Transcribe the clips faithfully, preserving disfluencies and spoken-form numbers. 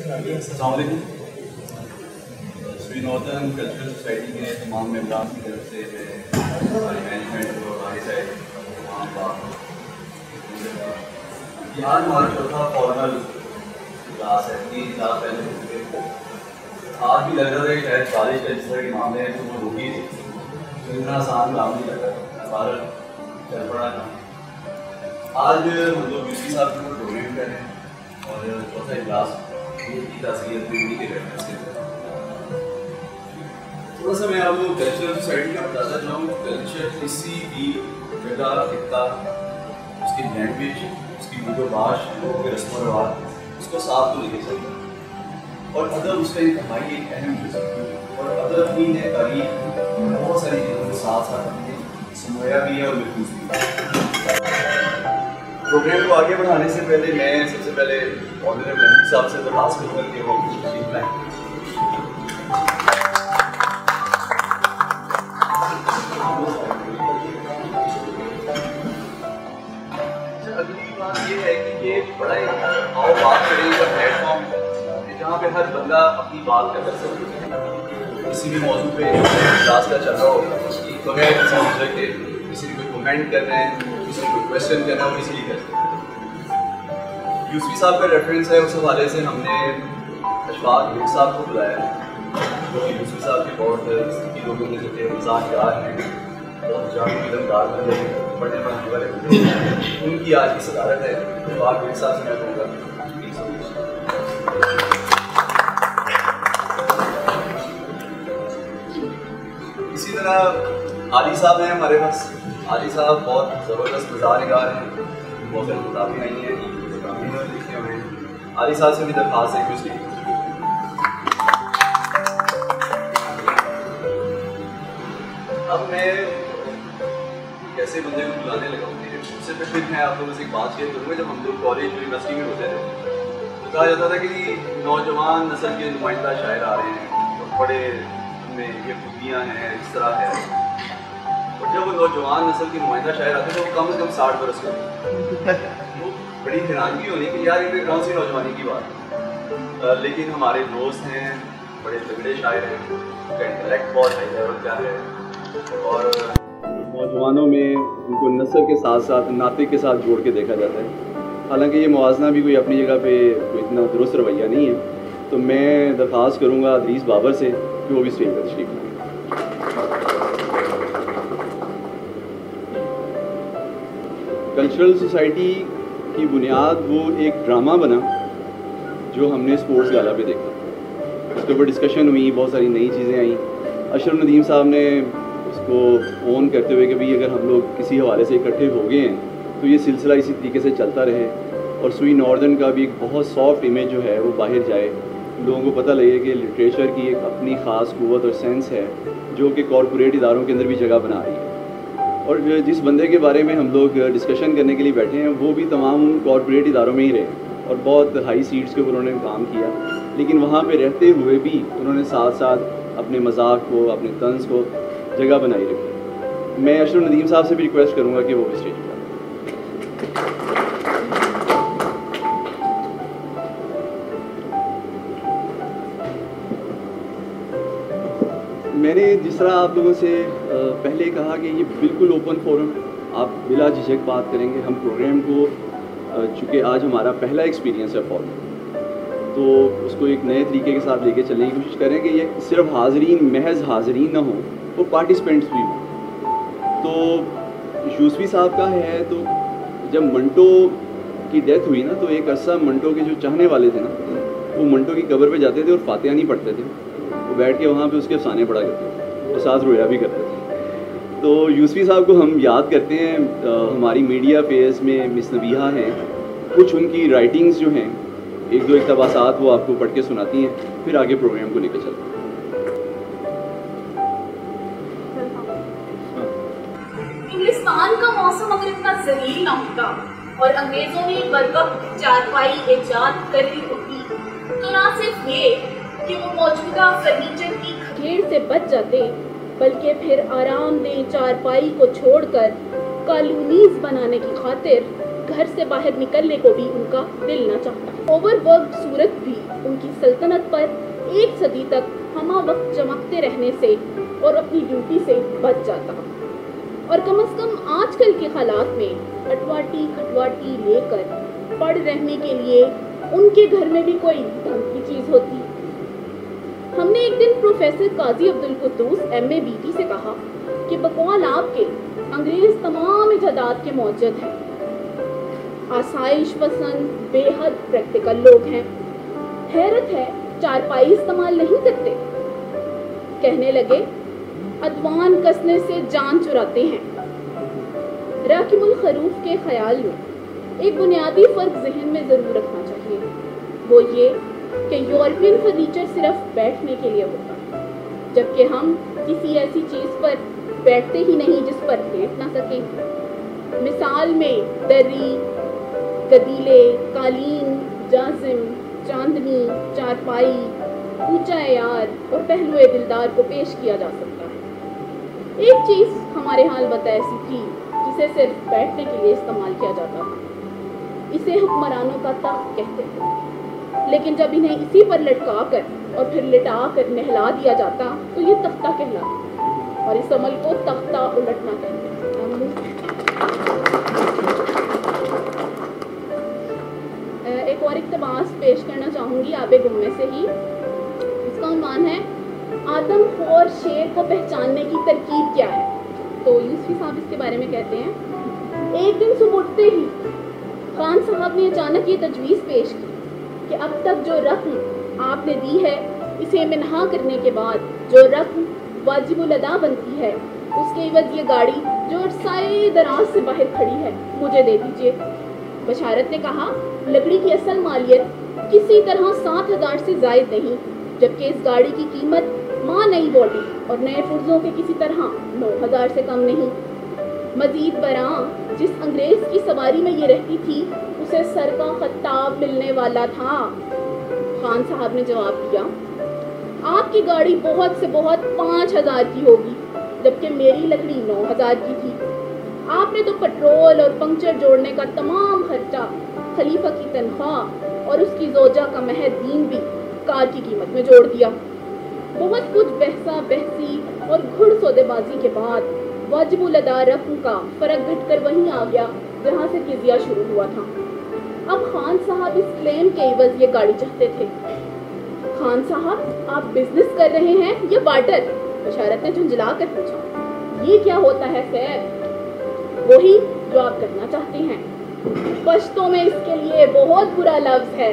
अस्सलाम वालेकुम। Northern cultural society के तमाम मेम्बरान की तरफ से हमारी मैनेजमेंट और आगे से आज हमारा चौथा फॉर्मल क्लास है। तीन क्लास पहले हो चुके थे। आज भी लग रहा था कि शायद बारिश का इस तरह के मामले हैं तो वो रुकी थी, तो इतना आसान काम नहीं लगा, बारिश चल पड़ा था। आज हम लोग यूसी साहब के प्रोग्राम कर रहे हैं और चौथा क्लास की तस्वीर भी के रेफरेंस के थोड़ा सा मैं आपको कल्चरल सोसाइटी का बताता चाहूँ। कल्चर किसी भी जगह खिता, उसकी लैंग्वेज, उसकी बोलबाश, उसके रस्म व रिवाज, उसको साफ तो लेके चलता है और अदब उसका इंतहाई एक अहम जुज़ है। और अदब ही ने तारीख बहुत सारी चीज़ों के साथ साथ अपने समोया भी है और महफूज भी है। प्रोग्राम को आगे बढ़ाने से पहले मैं सबसे पहले ऑनरेबल नदीम साहब से दरख्वास्त करूँगा कि वो तशरीफ लाएं। अगली बात ये है कि ये बड़ा ही आओ बात करें का प्लेटफॉर्म है जहाँ पे हर बंदा अपनी बात कर सकता है। किसी भी मौजूद पे क्लास का चल रहा हो बगैर किसी दूसरे के, किसी को कमेंट कर रहे हैं, किसी को क्वेश्चन करना हो, इसीलिए करते हैं। यूसुफी साहब का रेफरेंस है, उस हवाले से हमने अशफाक साहब को बुलाया है जो कि यूसुफी साहब के बहुत नज़दीकी लोगों में से थे, मज़ाकियार हैं, बहुत जामी फिल्मकार बन रहे हैं, पढ़ने वाले वाले उनकी आज की सदारत है। अशफाक साहब से मैं कहूँगा इसी तरह आली साहब हैं हमारे पास। आली साहब बहुत ज़बरदस्त मज़ारगार हैं, बहुत सारी किताबें आई हैं, लिखे हुए हैं। आली साहब से भी दरख्वास्त है कुछ लिखी। अब मैं कैसे बंदे को बुलाने लगा हूँ, उससे पहले मैं आप लोगों से एक बात शेयर करूँगा। जब हम लोग कॉलेज यूनिवर्सिटी में होते थे तो कहा जाता था कि नौजवान नस्ल के नुमाइंदा शायर आ रहे हैं और बड़े उनमें ये खूबियाँ हैं, इस तरह है। और जब वो नौजवान नस्ल के नुमाइंदा शायर आते थे वो कम से कम साठ बरस के तो बड़ी हैरानगी होनी कि यार इनमें कौन सी नौजवानी की बात है। लेकिन हमारे दोस्त हैं, बड़े तगड़े शायर हैं, उनका इंटेलेक्ट बहुत हाई लेवल का है और नौजवानों में उनको नस्ल के साथ साथ नातिक के साथ जोड़ के देखा जाता है। हालांकि ये मुवाजना भी कोई अपनी जगह पे कोई इतना दुरुस्त रवैया नहीं है। तो मैं दरख्वास्त करूँगा इदरीस बाबर से कि वो भी स्टेज पर तशरीफ लाएं। कल्चरल सोसाइटी की बुनियाद वो एक ड्रामा बना जो हमने स्पोर्ट्स गाला पे देखा। उसके ऊपर डिस्कशन हुई, बहुत सारी नई चीज़ें आई। अशरफ नदीम साहब ने उसको ऑन करते हुए कि भाई अगर हम लोग किसी हवाले से इकट्ठे हो गए हैं तो ये सिलसिला इसी तरीके से चलता रहे और सुई नॉर्दर्न का भी एक बहुत सॉफ्ट इमेज जो है वो बाहर जाए, लोगों को पता लगे कि लिटरेचर की एक अपनी ख़ास क़ुव्वत और सेंस है जो कि कॉरपोरेट इदारों के अंदर भी जगह बना रही है। और जिस बंदे के बारे में हम लोग डिस्कशन करने के लिए बैठे हैं वो भी तमाम उन कॉरपोरेट इदारों में ही रहे और बहुत हाई सीट्स के ऊपर उन्होंने काम किया, लेकिन वहाँ पे रहते हुए भी उन्होंने साथ साथ अपने मजाक को, अपने तंज को जगह बनाई रखी। मैं अशरफ नदीम साहब से भी रिक्वेस्ट करूँगा कि वो भी स्टेज पर। मैंने जिस तरह आप लोगों से पहले कहा कि ये बिल्कुल ओपन फोरम है, आप बिला झिझक बात करेंगे। हम प्रोग्राम को चूँकि आज हमारा पहला एक्सपीरियंस है फॉर्म, तो उसको एक नए तरीके के साथ लेके चलने की कोशिश करें कि ये सिर्फ हाज़रीन, महज हाज़रीन ना हो, वो पार्टिसिपेंट्स भी हों। तो यूसुफी साहब का है, तो जब मंटो की डेथ हुई ना तो एक अरसा मंटो के जो चाहने वाले थे ना वो मंटो की कब्र पे जाते थे और फातिहा नहीं पढ़ते थे, वो बैठ के वहाँ पे उसके अफसाने पढ़ा करते थे और साथ रोया भी करते थे। तो यूसुफी साहब को हम याद करते हैं। आ, हमारी मीडिया फेस में मिस नबीहा हैं, कुछ उनकी राइटिंग्स जो हैं एक दो इक़्तिबासात वो आपको पढ़ के सुनाती हैं, फिर आगे प्रोग्राम को लेकर चलते हैं। इंग्लिस्तान का मौसम अगर इतना जलील ना होता और अंग्रेजों ने बरकत चारपाई ईजाद कर दी होती तो ना सिर्फ ये कि वो मौजूदा फर्नीचर की खगेड़ से बच जाते, बल्कि फिर आरामदेह चारपाई को छोड़कर कॉलोनीज बनाने की खातिर گھر سے باہر نکلنے کو بھی ان کا دل نہ چاہتا۔ اوور ورکڈ صورت بھی ان کی سلطنت پر ایک صدی تک ہمہ وقت چمکتے رہنے سے اور اپنی ڈیوٹی سے بچ جاتا، اور کم از کم آج کل کے حالات میں اٹواٹی کھٹواٹی لے کر پڑھ رہنے کے لیے ان کے گھر میں بھی کوئی ڈھنگ کی چیز ہوتی۔ ہم نے ایک دن professor Qazi Abdul Quddus M A B T سے کہا کہ بقول آپ کے انگریز تمام ایجادات کے موجد ہیں، آسائش پسند بے حد پریکٹیکل لوگ ہیں، حیرت ہے چارپائی استعمال نہیں کرتے۔ کہنے لگے ادوان کسنے سے جان چراتے ہیں۔ راکم الخروف کے خیال میں ایک بنیادی فرق ذہن میں ضرور رکھنا چاہیے، وہ یہ کہ یورپین فرنیچر صرف بیٹھنے کے لیے ہوتا ہے، جبکہ ہم کسی ایسی چیز پر بیٹھتے ہی نہیں جس پر لیٹ نہ سکیں۔ مثال میں دری، گدیلے، قالین، جازم، چاندنی، چارپائی، اونچا عیار اور پہلو دلدار کو پیش کیا جا سکتا ہے۔ ایک چیز ہمارے ہاں البتہ ایسی تھی جسے صرف بیٹھنے کے لیے استعمال کیا جاتا تھا، اسے حکمرانوں کا تخت کہتے تھے، لیکن جب انہیں اسی پر لٹکا کر اور پھر لٹا کر نہلا دیا جاتا تو یہ تختہ کہلاتا، اور اس عمل کو تختہ الٹنا کہتے ہیں۔ ایک اور اقتباس پیش کرنا چاہوں گی آب گمے سے ہی، اس کا عنوان ہے آدم خور شیر کو پہچاننے کی ترکیب کیا ہے۔ تو یوسفی صاحب اس کے بارے میں کہتے ہیں، ایک دن صبح اٹھتے ہی خان صاحب نے اچانک یہ تجویز پیش کی کہ اب تک جو رقم آپ نے دی ہے اسے منہا کرنے کے بعد جو رقم واجب الادا بنتی ہے اس کے عوض یہ گاڑی جو عرصۂ دراز سے باہر کھڑی ہے مجھے دے دیجیے۔ بشارت نے کہا لکڑی کی اصل مالیت کسی طرح سات ہزار سے زائد نہیں، جبکہ اس گاڑی کی قیمت ماں نئی باڈی اور نئے پرزوں کے کسی طرح نو ہزار سے کم نہیں۔ مزید برآں جس انگریز کی سواری میں یہ رہتی تھی اسے سر کا خطاب ملنے والا تھا۔ خان صاحب نے جواب دیا، آپ کی گاڑی بہت سے بہت پانچ ہزار کی ہوگی، جبکہ میری لکڑی نو ہزار کی تھی۔ آپ نے تو پٹرول اور پنکچر جوڑنے کا تمام خرچہ، خلیفہ کی تنخواہ اور اس کی زوجہ کا مہر دین بھی کار کی قیمت میں جوڑ دیا۔ بہت کچھ بحثا بحثی اور گھڑ سودے بازی کے بعد واجب الادا رقم کا فرق گھٹ کر وہیں آ گیا جہاں سے قضیہ شروع ہوا تھا۔ اب خان صاحب اس کلیم کے عوض یہ گاڑی چاہتے تھے۔ خان صاحب آپ بزنس کر رہے ہیں یا بارٹر؟ بشارت نے جھنجھلا کر پوچھا۔ یہ کیا ہوتا ہے سیب؟ وہی جو آپ کرنا چاہتے ہیں۔ پشتوں میں اس کے لیے بہت برا لفظ ہے،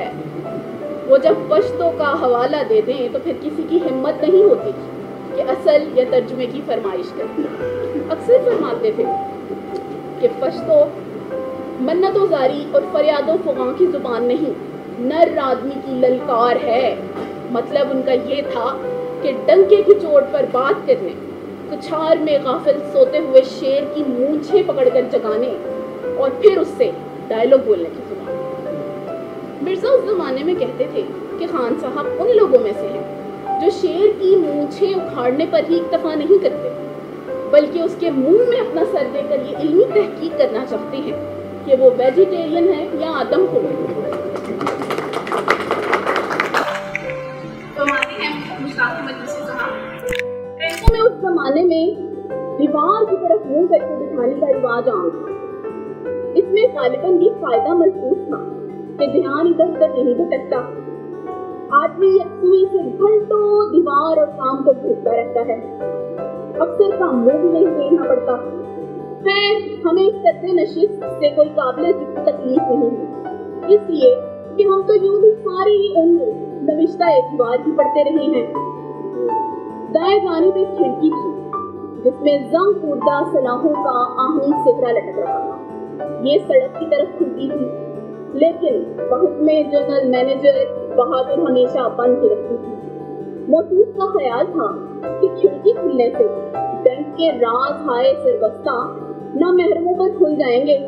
وہ جب پشتوں کا حوالہ دے دیں تو پھر کسی کی ہمت نہیں ہوتی کہ اصل یا ترجمے کی فرمائش کریں۔ اکثر فرماتے تھے کہ پشتو منت و زاری اور فریاد و فغاں کی زبان نہیں، نر آدمی کی للکار ہے۔ مطلب ان کا یہ تھا کہ ڈنکے کی چوٹ پر بات کرنے، کچھار میں غافل سوتے ہوئے شیر کی مونچھیں پکڑ کر جگانے اور پھر اس سے ڈائلاگ بولنے کی زبان۔ مرزا اس زمانے میں کہتے تھے کہ خان صاحب ان لوگوں میں سے ہیں جو شیر کی مونچھیں اکھاڑنے پر ہی اکتفا نہیں کرتے، بلکہ اس کے منہ میں اپنا سر دے کر یہ علمی تحقیق کرنا چاہتے ہیں کہ وہ ویجیٹیرین ہے یا آدم خور ہے۔ مشتاق احمد یوسفی صاحب، ایسے میں اس زمانے میں دیوار کی طرف منہ کر کے بٹھانے کا رواج عام تھا۔ اس میں غالباً یہ فائدہ محسوس تھا کہ دھیان ادھر ادھر نہیں بھٹکتا، آدمی یکسوئی سے گھنٹوں دیوار اور کام کو گھومتا رہتا ہے، اکثر کا منہ بھی نہیں دیکھنا پڑتا ہے۔ ہمیں اس قدر نشست سے کوئی قابل ذکر تکلیف نہیں ہے، اس لیے کہ ہم تو یوں بھی ساری عمر نوشتہ اعتبار بھی پڑھتے رہے ہیں۔ دائیں جانب ایک کھڑکی تھی جس میں زنگ خوردہ سلاخوں کا آہنی سترہ لٹک رہا تھا۔ یہ سڑک کی طرف کھلتی تھی، لیکن بحکم جنرل مینیجر بہادر ہمیشہ بند ہی رکھتی تھی۔ موصوف کا خیال تھا کہ کھڑکی کھلنے سے بینک کے راز ہائے سربستہ نہ محرموں پر کھل جائیں گے۔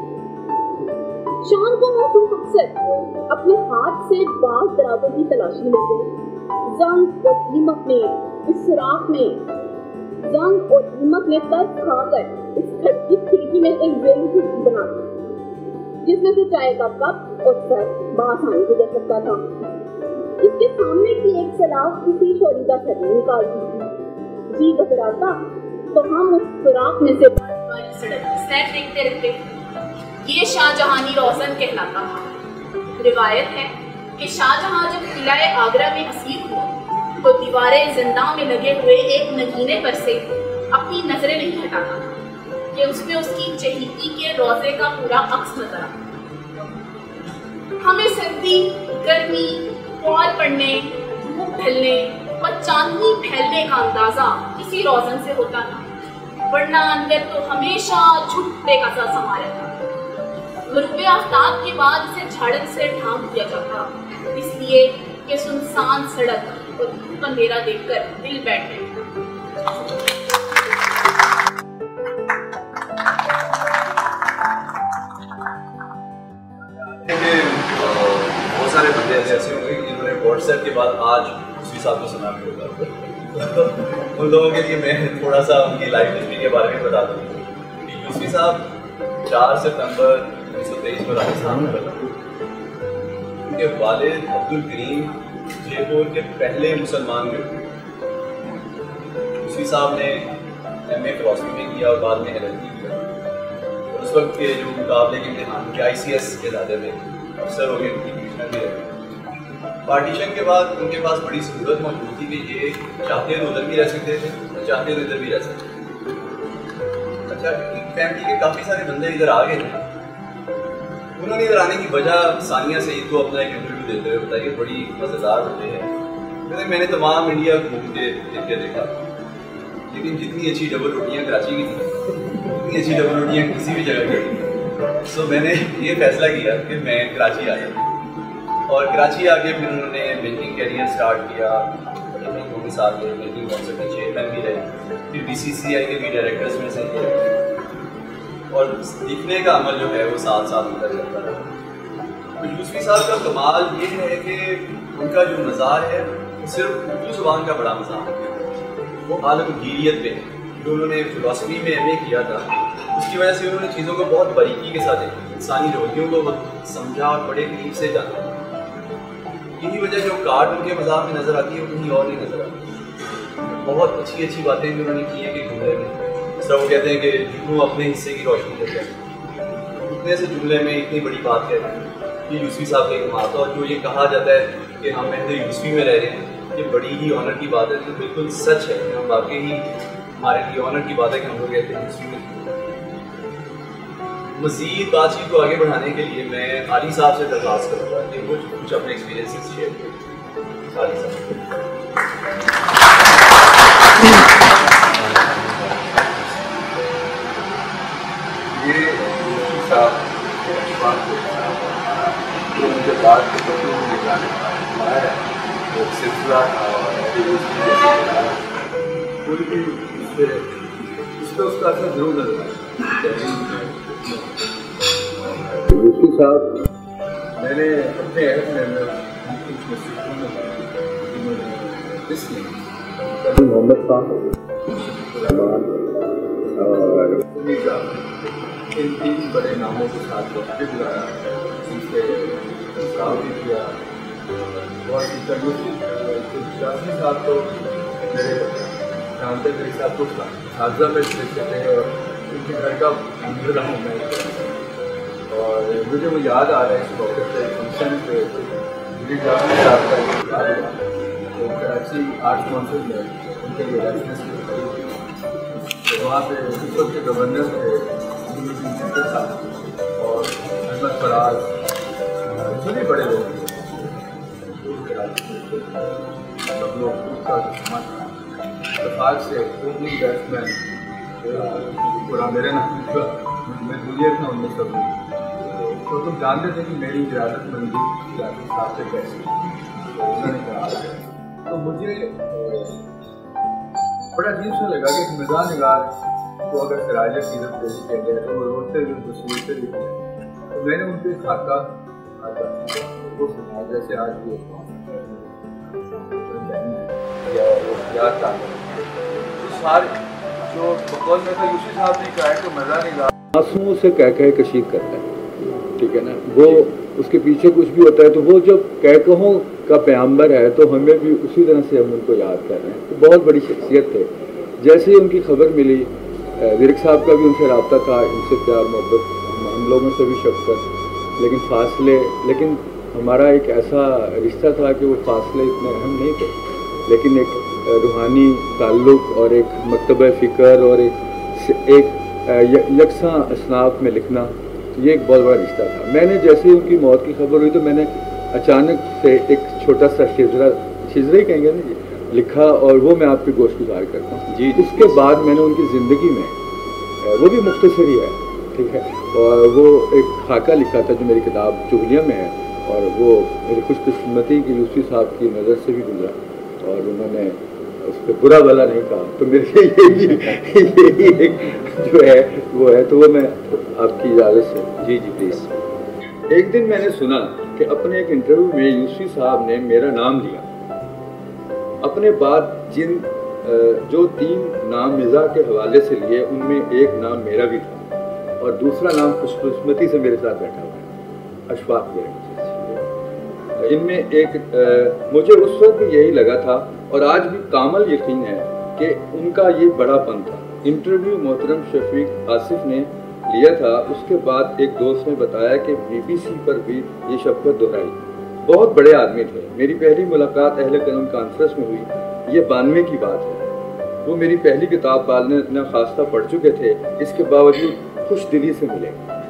شام کو موصوف اکثر اپنے ہاتھ سے باز درازوں کی تلاشی لیتے، زنگ اور دیمک نے اس سوراخ میں زنگ اور دیمک نے ترس کھا کر اس کھڑکی کھڑکی میں ایک ذیلی کھڑکی بنا دی۔ جس میں سے چائے کا کپ اور سر بآسانی گزر سکتا تھا. اس کے سامنے کی ایک سلاخ کسی چوری کا سر نہیں نکالتی تھی. جی گھبراتا تو ہم اس سوراخ میں سے سیٹ دیکھتے رہتے. یہ شاہ جہانی روزن کہلاتا تھا. روایت ہے کہ شاہ جہاں جب قلعہ آگرہ میں اسیر ہوا تو دیواریں زنداں میں لگے ہوئے ایک نگینے پر سے اپنی نظریں نہیں ہٹاتا تھا کہ اس میں اس کی چہیتی کے روزے کا پورا عکس نظر آتا. ہمیں سردی گرمی پور پڑنے دھوپ ڈھلنے اور چاندنی پھیلنے کا اندازہ کسی روزن سے ہوتا تھا, ورنہ اندر تو ہمیشہ جھٹے کا سا سما رہتا. غروب آفتاب کے بعد اسے جھاڑن سے ڈھانپ دیا جاتا, اس لیے کہ سنسان سڑک اور دھوپ اندھیرا دیکھ کر دل بیٹھ گئے. بہت سارے بندے ایسے ہوں گے جنہوں نے واٹس ایپ کے بعد آج یوسفی صاحب کو سنا بھی ہوگا. ان لوگوں کے لیے میں تھوڑا سا ان کی لائف ہسٹری کے بارے میں بتا دوں کہ یوسفی صاحب چار ستمبر انیس سو تیئیس میں راجستھان میں پیدا ہوئے. ان کے والد عبد الکریم جے پور کے پہلے مسلمان ہوئے. یوسفی صاحب نے ایم اے فلاسفی میں کیا اور بعد میں ایل ایل بی کیا. اور اس وقت کے جو مقابلے کے امتحان کے آئی سی ایس کے زیادہ میں افسر ہو گئے, ان کی کمشنر بھی رہے. پارٹیشن کے بعد ان کے پاس بڑی ضرورت موجود تھی کہ یہ چاہتے تو ادھر بھی رہ سکتے تھے, چاہتے تو ادھر بھی رہ سکتے تھے. اچھا, فیملی کے کافی سارے بندے ادھر آ گئے تھے. انہوں نے ادھر آنے کی وجہ ثانیہ سعید کو اپنا ایک انٹرویو دیتے ہوئے بتائی, بڑی مزیدار بندے ہیں. میں نے تمام انڈیا گھوم کے دیکھ کے دیکھا, لیکن جتنی اچھی ڈبل روٹیاں کراچی کی تھیں اتنی اچھی ڈبل روٹیاں کسی بھی جگہ کی تھیں. سو میں نے یہ فیصلہ کیا کہ میں کراچی آ جاؤں, اور کراچی آ کے پھر انہوں نے بینکنگ کیریئر اسٹارٹ کیا. بینکنگ کے ساتھ بینکنگ کونسل کے چیئرمین بھی رہے, پھر بی سی سی آئی کے بھی ڈائریکٹرس میں سے تھے, اور لکھنے کا عمل جو ہے وہ ساتھ ساتھ ہوتا چلتا رہا. یوسفی صاحب کا کمال یہ ہے کہ ان کا جو مزاح ہے وہ صرف اردو زبان کا بڑا مزاح ہے. وہ عالمگیریت پہ جو انہوں نے فلاسفی میں ایم اے کیا تھا, اس کی وجہ سے انہوں نے چیزوں کو بہت باریکی کے ساتھ دیکھا, انسانی رویوں کو سمجھا اور بڑے قریب سے جانا. یہی وجہ جو کارڈ ان کے مزاح میں نظر آتی ہے وہ کہیں اور نہیں نظر آتی. بہت اچھی اچھی باتیں بھی انہوں نے کی ہیں کہ جملے میں, اس طرح وہ کہتے ہیں کہ جتنوں اپنے حصے کی روشنی دیتے ہیں, اتنے سے جملے میں اتنی بڑی بات کہتے ہیں. یہ یوسفی صاحب کا ایک مات, اور جو یہ کہا جاتا ہے کہ ہم مہد یوسفی میں رہ رہے ہیں, یہ بڑی ہی آنر کی بات ہے. تو بالکل سچ ہے, ہم واقعی ہی ہمارے لیے آنر کی بات ہے کہ ہم لوگ کہتے ہیں یوسفی میں. مزید بات چیت کو آگے بڑھانے کے لیے میں عالی صاحب سے درخواست کروں گا کہ کچھ کچھ اپنے ایکسپیرینسز شیئر کریں. عالی صاحب. یہ یوسفی صاحب اشفاق جو مجھے بات کے بچوں میں نگرانی آیا ہے, ایک سلسلہ پوری بھی اس پہ اس پہ اس کا اثر ضرور نظر آیا. یوسفی صاحب میں نے اپنے عہد میں اس لیے محمد خان رحمان اور ان تین بڑے ناموں کے ساتھ وقت گزارا, ان سے کام بھی کیا. اور یوسفی صاحب تو میرے جانتے میرے ساتھ کچھ حادثہ میں دیکھتے تھے, اور ان کے گھر کا اندر رہا ہوں میں. اور مجھے وہ یاد آ رہا ہے اس موقع پہ فنکشن پہ میری جانے صاحب کا یاد ہوا. وہ کراچی آرٹ کونسل میں ان کے لیے لائسنس کی, وہاں پہ اس وقت کے گورنر تھے صاحب اور احمد فراز, سبھی بڑے لوگ تھے. سب لوگ کا سامان اتفاق سے اردو بیٹسمین پورا میرے نام کا میں دنیا تھا ان میں سب. تو تم جانتے تھے کہ میری ارادت مندی لاتی صاحب سے کیسی, تو انہوں نے کہا. تو مجھے بڑا عجیب سا لگا کہ ایک مزاح نگار کو اگر سراجہ کی عزت پیش کیا جائے تو وہ روتے ہوئے تصویر سے لکھتے ہیں. تو میں نے ان کے خاکہ وہ سنا جیسے آج بھی یاد تھا. سارے جو بقول میں تھا یوسفی صاحب نے کہا ہے کہ مزاح نگار آنسوؤں سے کہہ کہہ کشید کرتا ہے. ٹھیک ہے نا, وہ اس کے پیچھے کچھ بھی ہوتا ہے تو وہ جب کہہ کہوں کا پیغمبر ہے تو ہمیں بھی اسی طرح سے ہم ان کو یاد کر رہے ہیں. تو بہت بڑی شخصیت تھے. جیسے ہی ان کی خبر ملی, ورک صاحب کا بھی ان سے رابطہ تھا, ان سے پیار محبت, ہم لوگوں سے بھی شفقت, لیکن فاصلے, لیکن ہمارا ایک ایسا رشتہ تھا کہ وہ فاصلے اتنے اہم نہیں تھے, لیکن ایک روحانی تعلق اور ایک مکتبہ فکر اور ایک ایک یکساں اصناف میں لکھنا, یہ ایک بہت بڑا رشتہ تھا. میں نے جیسے ان کی موت کی خبر ہوئی تو میں نے اچانک سے ایک چھوٹا سا شجرا, شجرا ہی کہیں گے نا جی, لکھا, اور وہ میں آپ کی گوشت گزار کرتا ہوں. جی اس کے بعد میں نے ان کی زندگی میں, وہ بھی مختصر ہی ہے, ٹھیک ہے, اور وہ ایک خاکہ لکھا تھا جو میری کتاب چغلیاں میں ہے, اور وہ میری خوش قسمتی کہ یوسفی صاحب کی نظر سے بھی گزرا اور انہوں نے اس پہ برا بھلا نہیں کہا, تو میرے یہی یہی ایک جو ہے وہ ہے. تو وہ میں آپ کی اجازت سے. جی جی پلیز. ایک دن میں نے سنا کہ اپنے ایک انٹرویو میں یوسفی صاحب نے میرا نام لیا. اپنے بعد جن جو تین نام مزاح کے حوالے سے لیے ان میں ایک نام میرا بھی تھا اور دوسرا نام خوش قسمتی سے میرے ساتھ بیٹھا ہوا ہے, اشفاق میرے. ان میں ایک مجھے اس وقت بھی یہی لگا تھا اور آج بھی کامل یقین ہے کہ ان کا یہ بڑا پن تھا. انٹرویو محترم شفیق آصف نے لیا تھا, اس کے بعد ایک دوست نے بتایا کہ بی بی سی پر بھی یہ شفقت دہرائی. بہت بڑے آدمی تھے. میری پہلی ملاقات اہل قلم کانفرنس میں ہوئی, یہ بانوے کی بات ہے. وہ میری پہلی کتاب بالنا خواستہ پڑھ چکے تھے, اس کے باوجود خوش دلی سے ملے.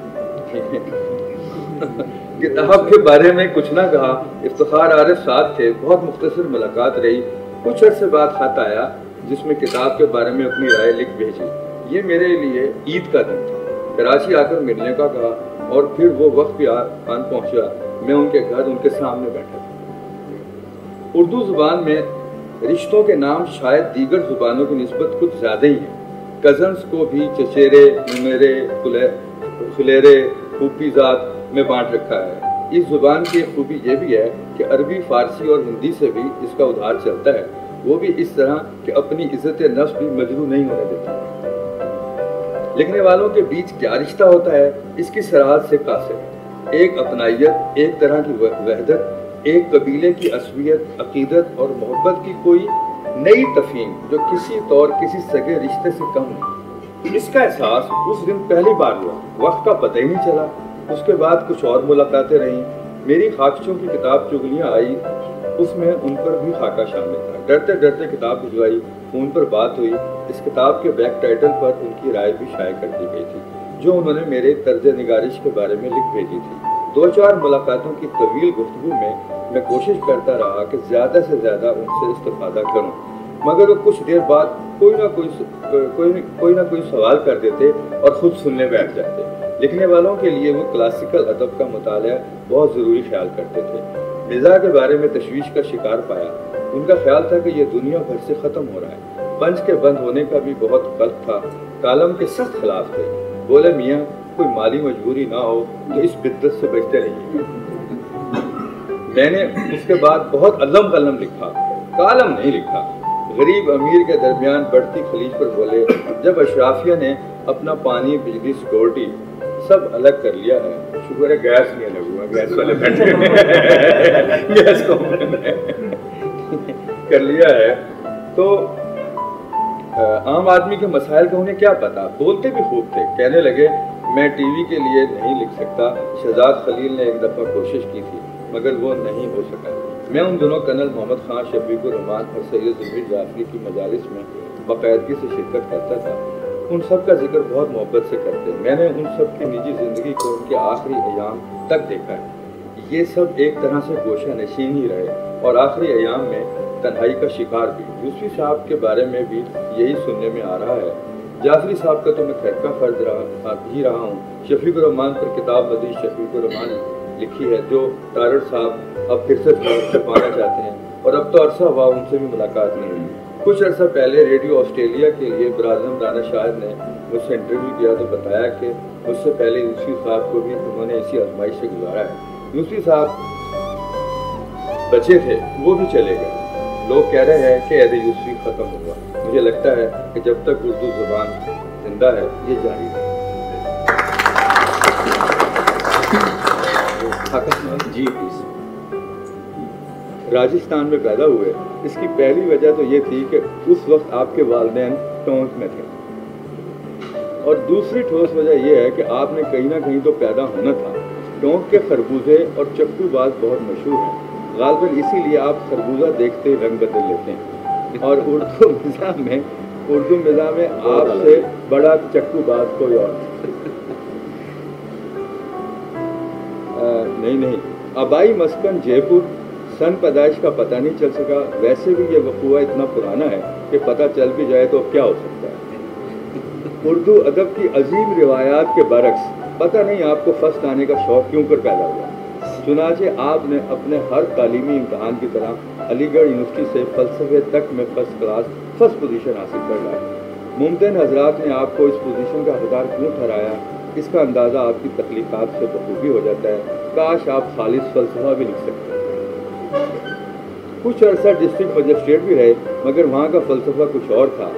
کتاب کے بارے میں کچھ نہ کہا, افتخار عارف ساتھ تھے. بہت مختصر ملاقات رہی. کچھ عرصے بعد خط آیا جس میں کتاب کے بارے میں اپنی رائے لکھ بھیجی. یہ میرے لیے عید کا دن تھا. کراچی آ کر ملنے کا کہا اور پھر وہ وقت بھی آن پہنچا. میں ان کے گھر ان کے سامنے بیٹھا تھا. اردو زبان میں رشتوں کے نام شاید دیگر زبانوں کی نسبت کچھ زیادہ ہی ہیں. کزنز کو بھی چچیرے, ممیرے, خلیرے, پھوپھی ذات میں بانٹ رکھا ہے. اس زبان کی خوبی یہ بھی ہے کہ عربی, فارسی اور ہندی سے بھی اس کا ادھار چلتا ہے, وہ بھی اس طرح کہ اپنی عزت نفس بھی مجروح نہیں ہونے دیتا. لکھنے والوں کے بیچ کیا رشتہ ہوتا ہے اس کی سراحت سے قاصر ہے. ایک اپنائیت, ایک طرح کی وحدت, ایک قبیلے کی عصبیت, عقیدت اور محبت کی کوئی نئی تفہیم جو کسی طور کسی سگے رشتے سے کم نہیں. اس کا احساس اس دن پہلی بار ہوا. وقت کا پتہ ہی نہیں چلا. اس کے بعد کچھ اور ملاقاتیں رہیں. میری خاکچوں کی کتاب چغلیاں آئی, اس میں ان پر بھی خاکہ شامل تھا. ڈرتے ڈرتے کتاب بھجوائی. فون پر بات ہوئی. اس کتاب کے بیک ٹائٹل پر ان کی رائے بھی شائع کر دی گئی تھی جو انہوں نے میرے طرز نگارش کے بارے میں لکھ بھیجی تھی. دو چار ملاقاتوں کی طویل گفتگو میں میں کوشش کرتا رہا کہ زیادہ سے زیادہ ان سے استفادہ کروں, مگر وہ کچھ دیر بعد کوئی نہ کوئی کوئی کوئی نہ کوئی سوال کر دیتے اور خود سننے بیٹھ جاتے. لکھنے والوں کے لیے وہ کلاسیکل ادب کا مطالعہ بہت ضروری خیال کرتے تھے. مزاح کے بارے میں تشویش کا شکار پایا. ان کا خیال تھا کہ یہ دنیا بھر سے ختم ہو رہا ہے. پنچ کے بند ہونے کا بھی بہت قلق تھا. کالم کے سخت خلاف تھے. بولے میاں کوئی مالی مجبوری نہ ہو تو اس بدت سے بچتے رہیے. میں نے اس کے بعد بہت علم قلم لکھا, کالم نہیں لکھا. غریب امیر کے درمیان بڑھتی خلیج پر بولے جب اشرافیہ نے اپنا پانی, بجلی, سیکورٹی سب الگ کر لیا ہے, شکر ہے گیس نہیں الگ ہوا, گیس والے بیٹھے گیس کو کر لیا ہے, تو عام آدمی کے مسائل کا انہیں کیا پتا. بولتے بھی خوب تھے. کہنے لگے میں ٹی وی کے لیے نہیں لکھ سکتا. شہزاد خلیل نے ایک دفعہ کوشش کی تھی مگر وہ نہیں ہو سکا. میں ان دنوں کرنل محمد خان, شفیق الرحمان اور سید ضمیر جعفری کی مجالس میں باقاعدگی سے شرکت کرتا تھا. ان سب کا ذکر بہت محبت سے کرتے. میں نے ان سب کی نجی زندگی کو ان کے آخری ایام تک دیکھا ہے. یہ سب ایک طرح سے گوشہ نشین ہی رہے اور آخری ایام میں تنہائی کا شکار بھی. یوسفی صاحب کے بارے میں بھی یہی سننے میں آ رہا ہے. جعفری صاحب کا تو میں خیر کا فرض رہا ہی رہا ہوں. شفیق الرحمان پر کتاب مدی شفیق الرحمان لکھی ہے جو تارڑ صاحب اب پھر سے چھپانا چاہتے ہیں, اور اب تو عرصہ ہوا ان سے بھی ملاقات نہیں ہوئی. کچھ عرصہ پہلے ریڈیو آسٹریلیا کے لیے براعظم رانا شاہد نے مجھ سے انٹرویو کیا تو بتایا کہ مجھ سے پہلے یوسفی صاحب کو بھی انہوں نے اسی آزمائش سے گزارا ہے. یوسفی صاحب بچے تھے, وہ بھی چلے گئے. لوگ کہہ رہے ہیں کہ عہد یوسفی ختم ہوا. مجھے لگتا ہے کہ جب تک اردو زبان زندہ ہے یہ جاری ہے. جی پلیز. راجستھان میں پیدا ہوئے. اس کی پہلی وجہ تو یہ تھی کہ اس وقت آپ کے والدین ٹونک میں تھے, اور دوسری ٹھوس وجہ یہ ہے کہ آپ نے کہیں نہ کہیں تو پیدا ہونا تھا. ٹونک کے خربوزے اور چکو باز بہت مشہور ہیں, غالباً اسی لیے آپ خربوزہ دیکھتے ہی رنگ بدل لیتے ہیں, اور اردو مزاح میں اردو مزاح میں آپ سے بڑا چکو باز کوئی اور نہیں. نہیں آبائی مسکن جے پور, سن پیدائش کا پتہ نہیں چل سکا. ویسے بھی یہ وقوع اتنا پرانا ہے کہ پتہ چل بھی جائے تو کیا ہو سکتا ہے. اردو ادب کی عظیم روایات کے برعکس پتہ نہیں آپ کو فرسٹ آنے کا شوق کیوں کر پیدا ہوا. چنانچہ آپ نے اپنے ہر تعلیمی امتحان کی طرح علی گڑھ یونیورسٹی سے فلسفے تک میں فرسٹ کلاس فرسٹ پوزیشن حاصل کر لائی. ممتن حضرات نے آپ کو اس پوزیشن کا حقدار کیوں ٹھہرایا, اس کا اندازہ آپ کی تخلیقات سے بخوبی ہو جاتا ہے. کاش آپ خالص فلسفہ بھی لکھ سکتے. کچھ عرصہ ڈسٹرکٹ مجسٹریٹ بھی رہے, مگر وہاں کا فلسفہ کچھ اور تھا.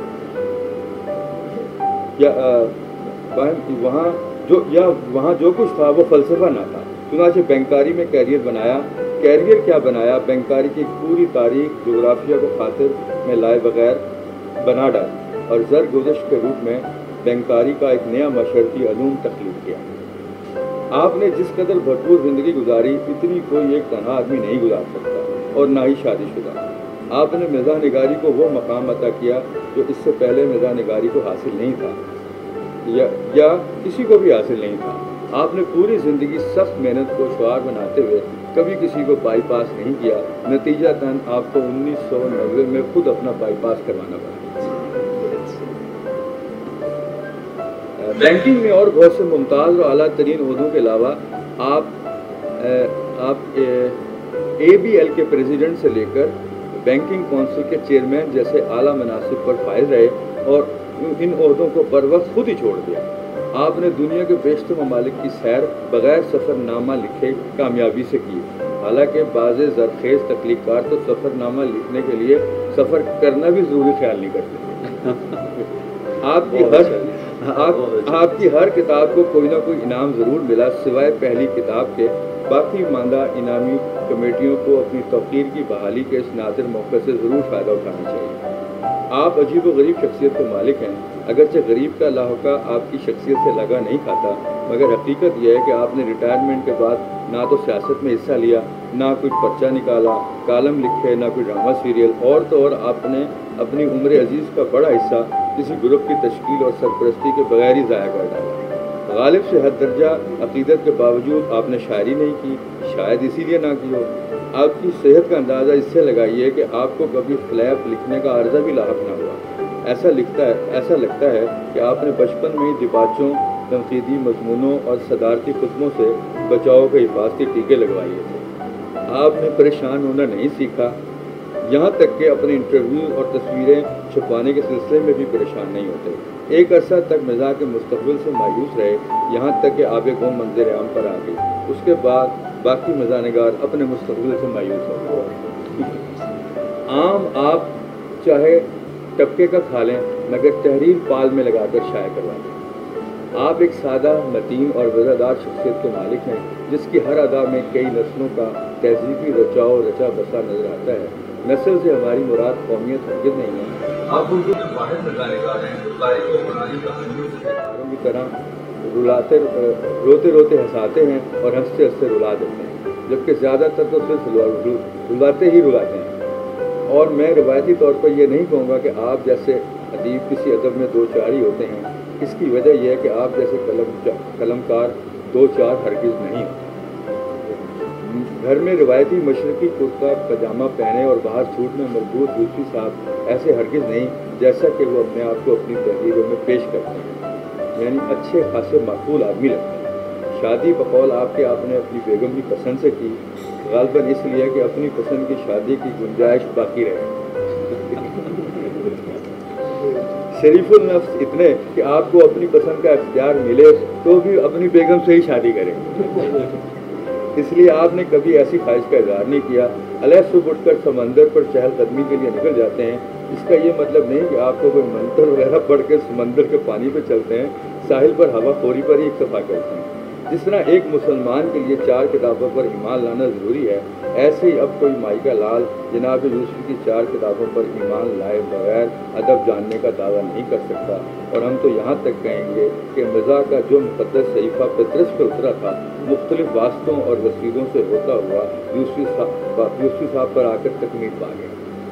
یا وہاں جو یا وہاں جو کچھ تھا وہ فلسفہ نہ تھا. چنانچہ بینکاری میں کیریئر بنایا. کیریئر کیا بنایا, بینکاری کی پوری تاریخ جغرافیہ کو خاطر میں لائے بغیر بنا ڈالی اور زرگزشت کے روپ میں بینکاری کا ایک نیا مشرتی علوم تخلیق کیا. آپ نے جس قدر بھرپور زندگی گزاری اتنی کوئی ایک تنہا آدمی نہیں گزار سکتا, اور نہ ہی شادی شدہ. آپ نے مزاح نگاری کو وہ مقام عطا کیا جو اس سے پہلے مزاح نگاری کو حاصل نہیں تھا, یا یا کسی کو بھی حاصل نہیں تھا. آپ نے پوری زندگی سخت محنت کو شعار بناتے ہوئے کبھی کسی کو بائی پاس نہیں کیا. نتیجہ تن آپ کو انیس سو نوے میں خود اپنا بائی پاس کروانا پڑا. بینکنگ میں اور بہت سے ممتاز اور اعلیٰ ترین عہدوں کے علاوہ آپ آپ اے بی ایل کے پریزیڈنٹ سے لے کر بینکنگ کونسل کے چیئرمین جیسے اعلیٰ مناصب پر فائز رہے, اور ان عہدوں کو بر وقت خود ہی چھوڑ دیا. آپ نے دنیا کے بیشتر ممالک کی سیر بغیر سفر نامہ لکھے کامیابی سے کی. حالانکہ بعض زرخیز تخلیقات تو سفر نامہ لکھنے کے لیے سفر کرنا بھی ضروری خیال نہیں کرتے. آپ کی ہر آپ آپ کی ہر کتاب کو کوئی نہ کوئی انعام ضرور ملا سوائے پہلی کتاب کے. باقی ماندہ انعامی کمیٹیوں کو اپنی توقیر کی بحالی کے اس نادر موقع سے ضرور فائدہ اٹھانا چاہیے. آپ عجیب و غریب شخصیت کے مالک ہیں. اگرچہ غریب کا لاحقہ آپ کی شخصیت سے لگا نہیں کھاتا, مگر حقیقت یہ ہے کہ آپ نے ریٹائرمنٹ کے بعد نہ تو سیاست میں حصہ لیا, نہ کوئی پرچہ نکالا, کالم لکھے, نہ کوئی ڈرامہ سیریل, اور تو اور آپ نے اپنی عمر عزیز کا بڑا حصہ کسی گروپ کی تشکیل اور سرپرستی کے بغیر ہی ضائع کر ڈالا. غالب سے حد درجہ عقیدت کے باوجود آپ نے شاعری نہیں کی, شاید اسی لیے نہ کی ہو. آپ کی صحت کا اندازہ اس سے لگائیے کہ آپ کو کبھی فلیپ لکھنے کا عرضہ بھی لاحق نہ ہوا. ایسا لکھتا ہے ایسا لگتا ہے کہ آپ نے بچپن میں ہی دباچوں, تنقیدی مضمونوں اور صدارتی خطبوں سے بچاؤ کے حفاظتی ٹیکے لگوائے تھے. آپ نے پریشان ہونا نہیں سیکھا, یہاں تک کہ اپنے انٹرویو اور تصویریں چھپانے کے سلسلے میں بھی پریشان نہیں ہوتے. ایک عرصہ تک مزاح کے مستقبل سے مایوس رہے, یہاں تک کہ آب گم منظر عام پر آ گئی. اس کے بعد باقی مزاح نگار اپنے مستقبل سے مایوس ہو گئے. عام آپ چاہے طبقے کا کھا لیں, مگر تحریر پال میں لگا کر شائع کروا دیں. آپ ایک سادہ, متین اور وزادار شخصیت کے مالک ہیں, جس کی ہر ادا میں کئی نسلوں کا تہذیبی رچاؤ رچا بسا نظر آتا ہے. نسل سے ہماری مراد قومیت ہرگز نہیں ہے. آپ اردو کے واحد مزاح نگار ہیں جو قاری کو بنائی کہانیوں کی طرح رلاتے روتے روتے ہنساتے ہیں اور ہنستے ہنستے رلا دیتے ہیں, جبکہ زیادہ تر تو صرف رلاتے ہی رلاتے ہیں. اور میں روایتی طور پر یہ نہیں کہوں گا کہ آپ جیسے ادیب کسی ادب میں دو چار ہی ہوتے ہیں. اس کی وجہ یہ ہے کہ آپ جیسے قلم قلم کار دو چار ہرگز نہیں ہوتے. گھر میں روایتی مشرقی کرتا پاجامہ پہنے اور باہر سوٹ میں مربوط یوسفی صاحب ایسے ہرگز نہیں جیسا کہ وہ اپنے آپ کو اپنی تحریروں میں پیش کرتے ہیں. یعنی اچھے خاصے معقول آدمی لگتے ہیں. شادی بقول آپ کے آپ نے اپنی بیگم کی پسند سے کی, غالباً اس لیے کہ اپنی پسند کی شادی کی گنجائش باقی رہے. شریف النفس اتنے کہ آپ کو اپنی پسند کا اختیار ملے تو بھی اپنی بیگم سے ہی شادی کریں. اس لیے آپ نے کبھی ایسی خواہش کا اظہار نہیں کیا. علیہ صبح اٹھ کر سمندر پر چہل قدمی کے لیے نکل جاتے ہیں. اس کا یہ مطلب نہیں کہ آپ کو کوئی منتر وغیرہ پڑھ کے سمندر کے پانی پہ چلتے ہیں, ساحل پر ہوا خوری پر ہی اکتفا کرتے ہیں. جس طرح ایک مسلمان کے لیے چار کتابوں پر ایمان لانا ضروری ہے، ایسے ہی اب کوئی مائی کا لال جناب یوسفی کی چار کتابوں پر ایمان لائے بغیر ادب جاننے کا دعویٰ نہیں کر سکتا، اور ہم تو یہاں تک کہیں گے کہ مزاح کا جو مقدس صحیفہ پطرس پر اترا تھا مختلف واسطوں اور وسیلوں سے ہوتا ہوا یوسفی صاحب یوسفی صاحب پر آ کر تکمیل پا گیا۔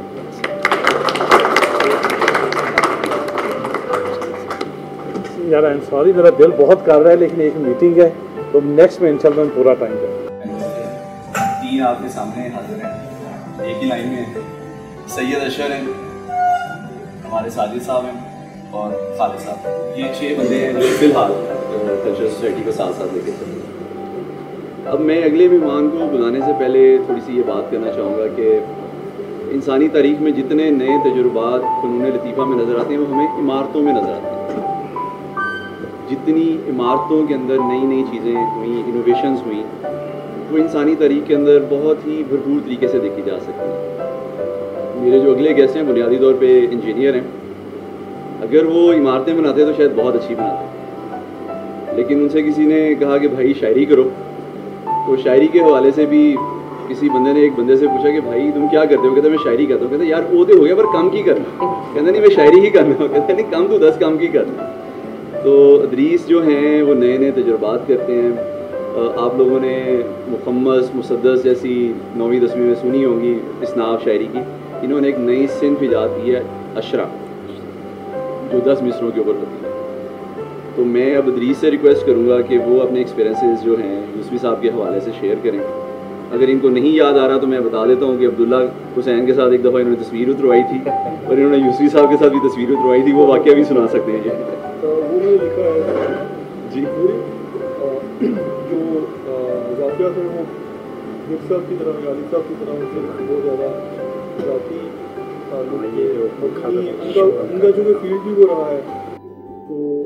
یار آئی ایم سوری، میرا دل بہت کر رہا ہے لیکن ایک میٹنگ ہے تو نیکسٹ میں انشاءاللہ میں پورا ٹائم دوں۔ تین آپ کے سامنے حاضر ہیں، ایک ہی لائن میں سید اشر ہیں، ہمارے ساجد صاحب ہیں اور خالد صاحب، یہ چھ بندے ہیں جو فی الحال کلچرل سوسائٹی کو ساتھ ساتھ لے کے چلیں گے۔ اب میں اگلے مہمان کو بلانے سے پہلے تھوڑی سی یہ بات کرنا چاہوں گا کہ انسانی تاریخ میں جتنے نئے تجربات فنون لطیفہ میں نظر آتے ہیں وہ ہمیں عمارتوں میں نظر آتے ہیں۔ جتنی عمارتوں کے اندر نئی نئی چیزیں ہوئیں، انوویشنز ہوئیں، وہ انسانی تاریخ کے اندر بہت ہی بھرپور طریقے سے دیکھی جا سکتی ہیں۔ میرے جو اگلے گیسٹ ہیں بنیادی طور پہ انجینئر ہیں، اگر وہ عمارتیں بناتے تو شاید بہت اچھی بناتے، لیکن ان سے کسی نے کہا کہ بھائی شاعری کرو، تو شاعری کے حوالے سے بھی کسی بندے نے ایک بندے سے پوچھا کہ بھائی تم کیا کرتے ہو؟ کہتے میں شاعری کرتا ہوں۔ کہتے یار وہ تو ہو گیا پر کام کی کرنا؟ کہتے نہیں میں شاعری ہی کرنا ہوں۔ کہتے نہیں کم تو دس کام کی کرنا۔ تو ادریس جو ہیں وہ نئے نئے تجربات کرتے ہیں۔ آپ لوگوں نے مخمس مسدس جیسی نویں دسویں میں سنی ہوں گی اصناف شاعری کی، انہوں نے ایک نئی صنف ایجاد کی ہے اشرف، جو دس مصروں کے اوپر ہوتی ہے۔ تو میں اب ادریس سے ریکویسٹ کروں گا کہ وہ اپنے ایکسپیرینسز جو ہیں یوسفی صاحب کے حوالے سے شیئر کریں۔ اگر ان کو نہیں یاد آ رہا تو میں بتا دیتا ہوں کہ عبداللہ حسین کے ساتھ ایک دفعہ انہوں نے تصویر اتروائی تھی اور انہوں نے یوسفی صاحب کے ساتھ بھی تصویر اتروائی تھی، وہ واقعہ بھی سنا سکتے ہیں یہ۔ وہ میں نے لکھا ہے جی جو واقعات ہیں وہ ورک صاحب کی طرح عالی صاحب کی طرح ان سے بہت زیادہ ذاتی تعلق ہے، ان کا ان کا جو کہ فیلڈ بھی وہ رہا ہے، تو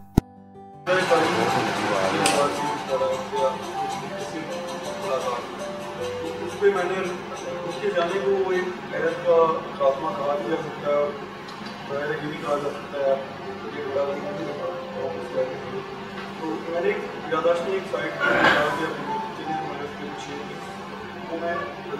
اس پہ میں نے اس کے جانے کو وہ ایک عہد کا خاتمہ کہا بھی جا سکتا ہے اور بغیر یہ بھی کہا جا سکتا ہے تو میں نے ایک یاداشت ایک سائٹ وہ میں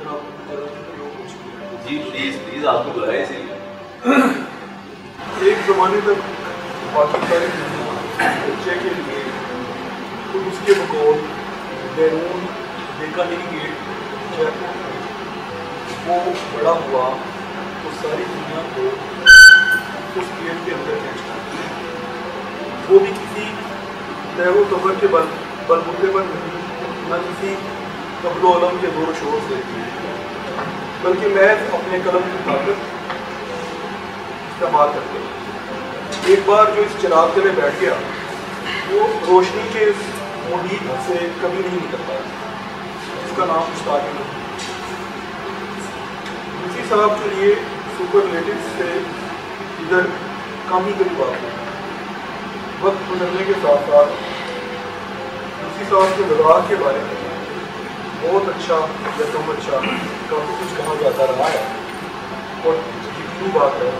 جی پلیز پلیز آپ کو بلائے اسی لیے۔ ایک زمانے تک پاکستانی بچے کے لیے تو اس کے بقول بیرون دیکھا نہیں گیٹ جب وہ بڑا ہوا تو ساری دنیا کو اس گیٹ کے اندر کھینچتا، وہ بھی کسی تہو قبر کے بل بلبوتے پر نہیں، نہ کسی قبل و علم کے زور و شور سے، بلکہ محض اپنے قلم کی طاقت استعمال کرتے۔ ایک بار جو اس چراغ تلے بیٹھ گیا وہ روشنی کے اس محیط سے کبھی نہیں نکلتا، جس کا نام مشتاق ہے۔ اسی صاحب کے لیے سپرلیٹو سے ادھر کم ہی قریب آتے ہیں۔ وقت گزرنے کے ساتھ ساتھ اسی صاحب کے وضاحت کے بارے میں بہت اچھا یا کم اچھا کافی کچھ کہا جاتا رہا ہے، اور یقینی بات ہے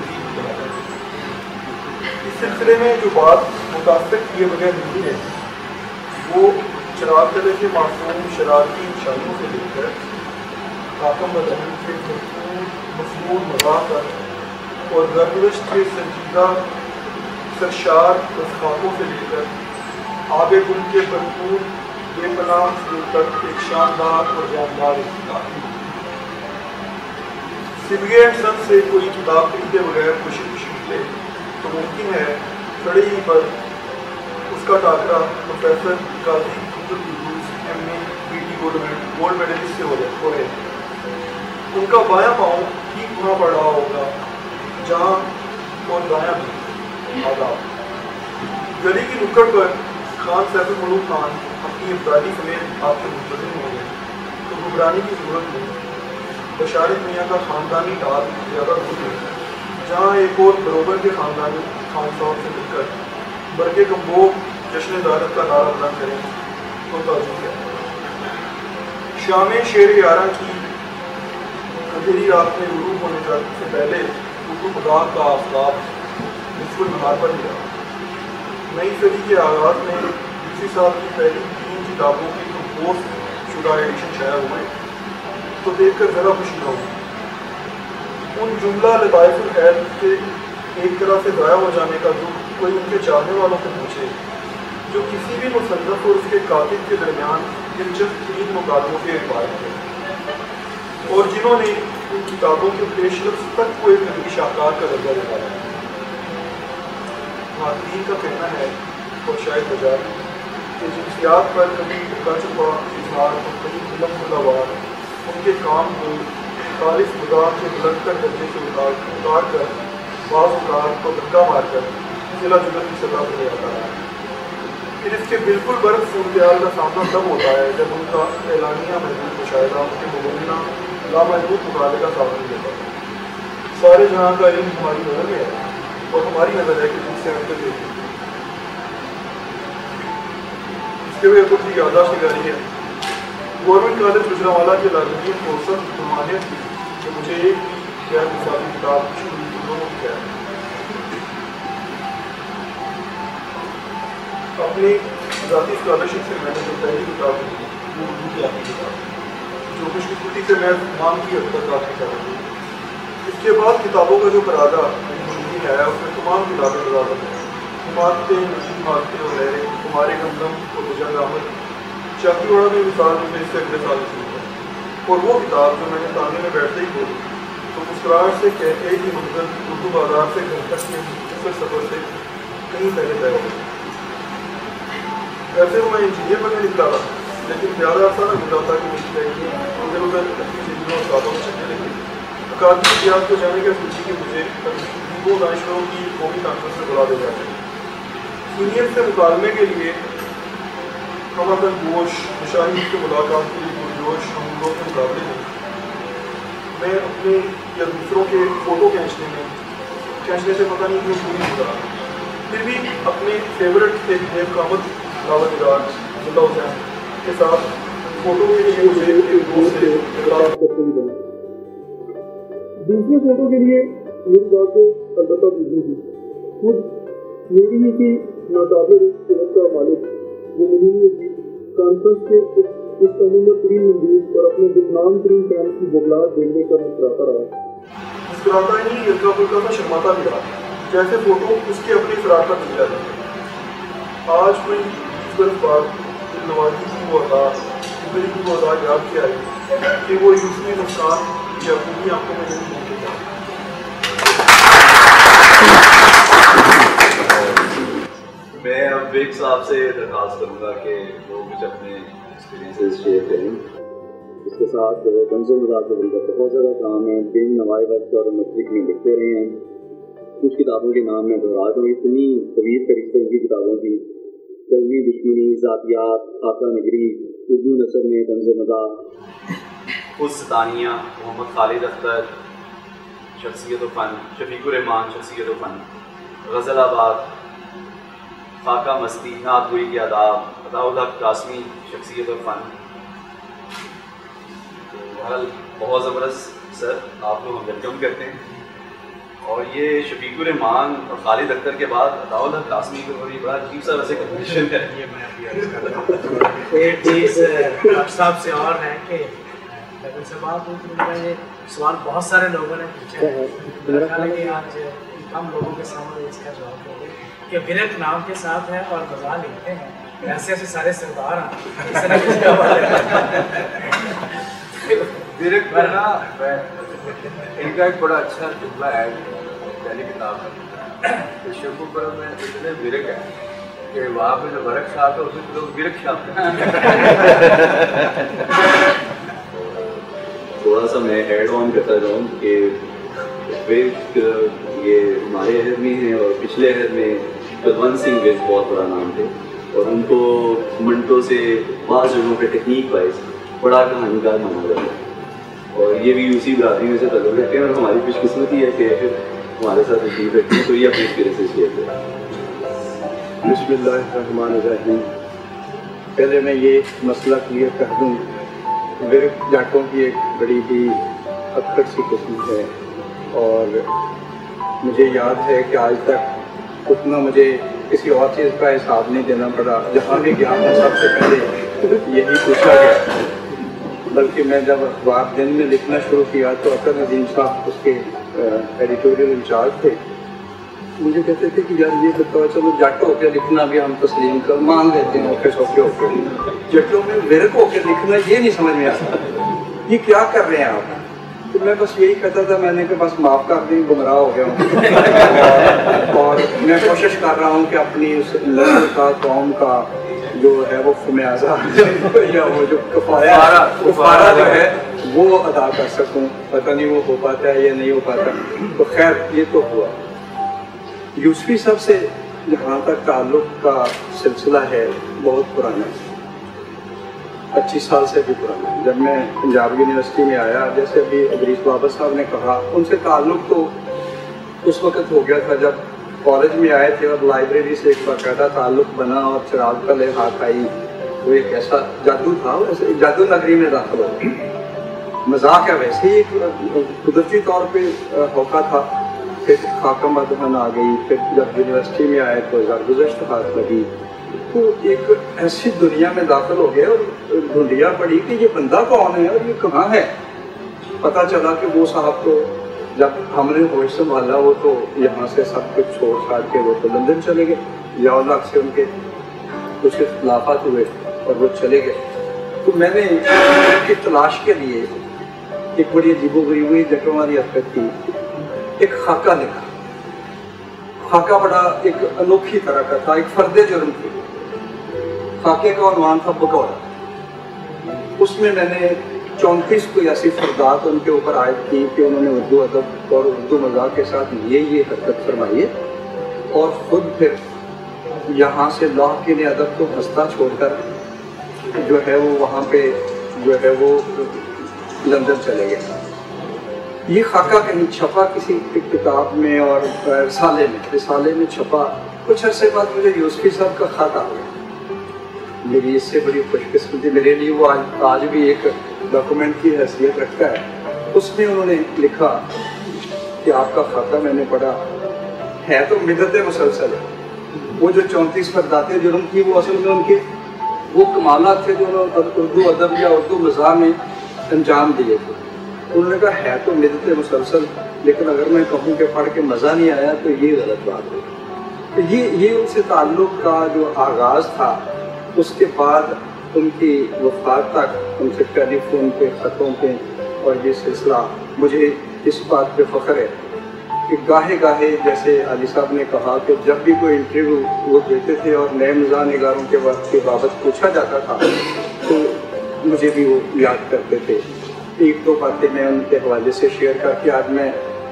اس سلسلے میں جو بات متاثر کیے بغیر نہیں ہے وہ چراغ تلے کے معصوم شرارتی نشانیوں سے لے کر حاکم بدہن کے مضمون مذاق تک اور گردش کے سنجیدہ سرشار رسخاکوں سے لے کر آب گل کے بھرپور بے پناہ سرور تک ایک شاندار اور جاندار افتتاح ہے۔ سبگے اینڈ سن سے کوئی کتاب خریدے بغیر خوشی خوشی ملے تو ممکن ہے کھڑے ہی پر اس کا ٹاکرا professor Qazi Abdul Aziz M A B T gold medalist سے ہو رہے، ان کا بایاں پاؤں ٹھیک وہاں پڑ رہا ہوگا جہاں اور دایاں بھی آداب۔ گلی کی نکڑ پر خان سیف الملوک خان اپنی ابدالی سمیت آپ کے منتظم ہو گئے تو گھبرانے کی ضرورت نہیں۔ بشارت میاں کا خاندانی ٹال زیادہ دور ہے، جہاں ایک اور بروبر کے خاندانی خان صاحب سے مل کر برقے کمبوگ جشن دارت کا نعرہ بلند کریں تو تعجب ہے۔ شام شیر یارہ کی اندھیری رات میں غروب ہونے سے پہلے اردو مذاق کا آفتاب نصف النہار پر گیا۔ نئی صدی کے آغاز میں یوسفی صاحب کی پہلی تین کتابوں کی کمپوز شدہ ایڈیشن شائع ہوئے تو دیکھ کر ذرا خوشی نہ ہوئی. ان جملہ لطائف الخیر کے ایک طرح سے ضائع ہو جانے کا دکھ کوئی ان کے چاہنے والوں کو پوچھے جو کسی بھی مصنف اور اس کے کاتب کے درمیان دلچسپ ترین مقابلوں کے روایت تھے اور جنہوں نے ان کتابوں کے پیش رفت تک کو ایک نئی شاہکار کا درجہ دلایا. ناظرین کا کہنا ہے اور شاید بجائے کہ جنسیات پر کبھی ٹکا چھپا اظہار اور کبھی فلم خداوار ان کے کام کو خالص مذاق کے بلند تر درجے سے اتار کر بعض اوقات کو دھکا مار کر ضلع جلد کی سطح پر لے آتا ہے. پھر اس کے بالکل برعکس صورتحال کا سامنا تب ہوتا ہے جب ان کا اعلانیہ محدود مشاہدہ ان کے مبینہ لامحدود مطالعے کا سامنا دیتا ہے. سارے جہاں کا علم ہماری نظر میں ہے اور ہماری نظر ہے کہ جس سے ہم کو دیکھیں. اس کے بعد کچھ یادداشت نگاری ہے. گورنمنٹ کالج گجرانوالہ کے لازمین کو سخت ممانعت تھی کہ مجھے ایک بھی غیر نصابی کتاب شروع کی ہے. اپنی ذاتی اسکالرشپ سے میں نے جو پہلی کتاب لی وہ اردو کی آخری کتاب جو خوش قسمتی سے میں تمام کی حد تک کافی کر رہی ہوں. اس کے بعد کتابوں کا جو پرادہ میری آیا اس میں تمام کتابیں مزاحمت ہیں. عمارتیں نشین عمارتیں اور لہریں ہمارے گندم اور بجنگ احمد چاکی واڑہ میں مثال مجھے اس سے اگلے سال شروع ہے. اور وہ کتاب جو میں نے تانے میں بیٹھتے ہی کھولی تو مسکراہٹ سے کہتے کہ منزل اردو بازار سے گھر تک کے مختصر سفر سے کہیں پہلے طے ہو. ایسے میں انجینئر بننے نکلا تھا لیکن زیادہ عرصہ نہ گزرا کہ مجھے چاہیے ادھر ادھر اپنی زندگیوں اور ساتھوں میں چلنے لگے. اکادمی اتحاد کو جانے کا سوچی کہ مجھے دو دانشوروں کی قومی کانفرنس سے بلا دے جاتے ہیں. سینئر سے مکالمے کے لیے ہم اپن گوش مشاہد کے ملاقات کے لیے پرجوش ہم کے مقابلے میں میں اپنے یا دوسروں کے فوٹو کھینچنے میں کھینچنے سے پتہ نہیں کیوں پوری گزرا. پھر بھی اپنے فیورٹ ایک نیب کامت دعوت دار زندہ حسین کے ساتھ فوٹو کے لیے مجھے ایک دوست سے اختلاف کرتے ہوئے بنا. دوسرے فوٹو کے لیے میری بات کو البتہ بجلی تھی. خود میری ہی تھی ناقابل صحت کا مالک وہ مہینے کی کانفرنس کے اس عمومت ترین مندوب اور اپنے بدنام ترین فین کی بغلاٹ دیکھنے کا مسکراتا رہا. مسکراتا ہی ہلکا پھلکا سا شرماتا بھی رہا جیسے فوٹو اس کے اپنی فرار کا نتیجہ تھا. آج کوئی بیس برس بعد دل نوازی کی وہ ادا زندگی کی وہ ادا یاد کیا ہے کہ وہ یوسفی مسکان یا اپنی آنکھوں میں نہیں پہنچے گا. میں اب ورک صاحب سے درخواست کروں گا کہ وہ کچھ اپنے ایکسپیرینسز شیئر کریں. اس کے ساتھ طنز و مزاح کا بہت زیادہ کام ہے. دن نوائے وقت اور مشرق میں لکھتے رہے ہیں. کچھ کتابوں کے نام میں دہرا دوں. اتنی طویل طریقے کی کتابوں کی کلمی دشمنی ذاتیات خاکہ نگری اردو نثر میں طنز و مزاح خود ستانیہ محمد خالد اختر شخصیت و فن شفیق الرحمان شخصیت و فن غزل آباد خاکہ مستی نعت گوئی کے آداب عطاءاللہ قاسمی شخصیت و فن. بہرحال بہت زبردست سر آپ لوگ ہم ویلکم کرتے ہیں. اور یہ شفیق الرحمان اور خالد اختر کے بعد عطاءاللہ قاسمی کو یہ بڑا عجیب سا ویسے کنڈیشن ہے. یہ میں ابھی عرض کر رہا ہوں ایک چیز ڈاکٹر صاحب سے اور ہے کہ لیکن سے بات ہوئی کہ یہ سوال بہت سارے لوگوں نے پوچھا ہے. میرا خیال ہے کہ آج کم لوگوں کے سامنے اس کا جواب دو کہ ورک نام کے ساتھ ہے اور غزال لکھتے ہیں ایسے ایسے سارے سردار ہیں ورک بنا ان کا ایک بڑا اچھا جملہ ہے پہلی کتاب ہے شکو پر میں اتنے ورک ہے کہ وہاں پہ جو ورک شاپ ہے اس میں لوگ ورک شاپ تھوڑا سا میں ایڈ آن کرتا جاؤں کہ ورک یہ ہمارے عہد میں ہیں اور پچھلے عہد میں بلونت سنگھ ورک بہت بڑا نام تھے اور ان کو منٹوں سے بعض جگہوں پہ ٹیکنیک وائز بڑا کہانی کار مانا جاتا ہے. اور یہ بھی اسی برادری میں سے تعلق رکھتے ہیں اور ہماری خوش قسمتی ہے کہ ہمارے ساتھ تشریف رکھتے ہیں. تو یہ اپنے ایکسپیرینسز شیئر کریں. بسم اللہ الرحمن الرحیم. پہلے میں یہ مسئلہ کلیئر کر دوں. ورک جاٹوں کی ایک بڑی ہی اکڑ سی قسم ہے اور مجھے یاد ہے کہ آج تک اتنا مجھے किसी और चीज़ का हिसाब नहीं देना पड़ा। जहाँ भी गया मैं सबसे पहले यही पूछा गया। बल्कि मैं जब अखबार दिन में लिखना शुरू किया तो अतर नदीम साहब उसके एडिटोरियल इंचार्ज थे। मुझे कहते थे कि यार ये बताओ, चलो जट होकर लिखना भी हम तस्लीम कर मान लेते हैं, ऑफिस होके होकर, जटों में विरक होकर लिखना ये नहीं समझ में आता, ये क्या कर रहे हैं आप। तो मैं बस यही कहता था, मैंने कि बस माफ़ कर दी, गुमराह हो गया हूँ और मैं कोशिश कर रहा हूँ कि अपनी उस नस्ल का, कौम का जो है वो खमियाजा या वो जो कफारा कफारा जो है वो अदा कर सकूँ। पता नहीं वो हो पाता है या नहीं हो पाता। तो खैर ये तो हुआ। यूसुफी साहब से जहाँ तक ताल्लुक़ का सिलसिला है बहुत पुराना, पच्चीस साल से भी पुराना। जब मैं पंजाब यूनिवर्सिटी में आया, जैसे अभी इदरीस बाबर साहब ने कहा, उनसे ताल्लुक़ तो उस वक़्त हो गया था जब कॉलेज में आए थे और लाइब्रेरी से एक बाकायदा ताल्लुक़ बना और चिराग का ले हाथ आई। वो एक ऐसा जादू था, वैसे जादू नगरी में दाखिल हो गया। मजाक है वैसे ही, एक कुदरती तौर पर होका था। फिर खाका मदहन आ गई, फिर जब यूनिवर्सिटी में आए तो ज़रगुज़श्त हाथ लगी, तो एक ऐसी दुनिया में दाखिल हो गए और ढूंढिया पड़ी कि ये बंदा कौन है और ये कहाँ है। पता चला कि वो साहब तो जब हमने होश संभाला वो तो यहाँ से सब कुछ छोड़ छाड़ के वो तो लंदन चले गए, या से उनके कुछ इख्तलाफात हुए और वो चले गए। तो मैंने उनकी तलाश के लिए एक बड़ी अजीबोगरीब हुई जटों वाली हरकत की, एक खाका लिखा। खाका बड़ा एक अनोखी तरह का था, एक फर्दे जुर्म थी। खाके का उन्वान था बगौर। उसमें मैंने चौंतीस कोई ऐसी फरदात उनके ऊपर आयद की कि उन्होंने उर्दू अदब और उर्दू मजाक के साथ ये ये हरकत फरमाई है, और ख़ुद फिर यहाँ से लौह के लिए अदब को हंसता छोड़कर जो है वो वहाँ पे जो है वो लंदन चले गए। ये खाका कहीं छपा किसी किताब में और रिसाले में रिसाले में छपा। कुछ अरसे बाद मुझे यूसुफी साहब का खाता आ गया। मेरी इससे बड़ी खुशकिस्मती मेरे लिए वो आज आज भी एक डॉक्यूमेंट की हैसियत रखता है। उसमें उन्होंने लिखा कि आपका खाता मैंने पढ़ा है तो मिदत मुसलसल है। वो जो चौंतीस फरदाते जुर्म थी वो असल में उनके वो कमालात थे जो उन्होंने उर्दू अदब या उर्दू मज़ाह में अंजाम दिए थे। उन्होंने कहा है तो मिदत मुसलसल, लेकिन अगर मैं कहूँ कि पढ़ के मज़ा नहीं आया तो ये गलत बात है। तो ये ये उनसे ताल्लुक़ का जो आगाज़ था, उसके बाद उनकी वफ़ात तक उनसे टेलीफोन पे, ख़तों पे और ये सिलसिला। मुझे इस बात पे फ़ख्र है कि गाहे गाहे जैसे अली साहब ने कहा कि जब भी कोई इंटरव्यू वो देते थे और नए मज़ाह निगारों के वक्त के बाबत पूछा जाता था तो मुझे भी वो याद करते थे। एक दो बातें मैं उनके हवाले से शेयर करके आज मैं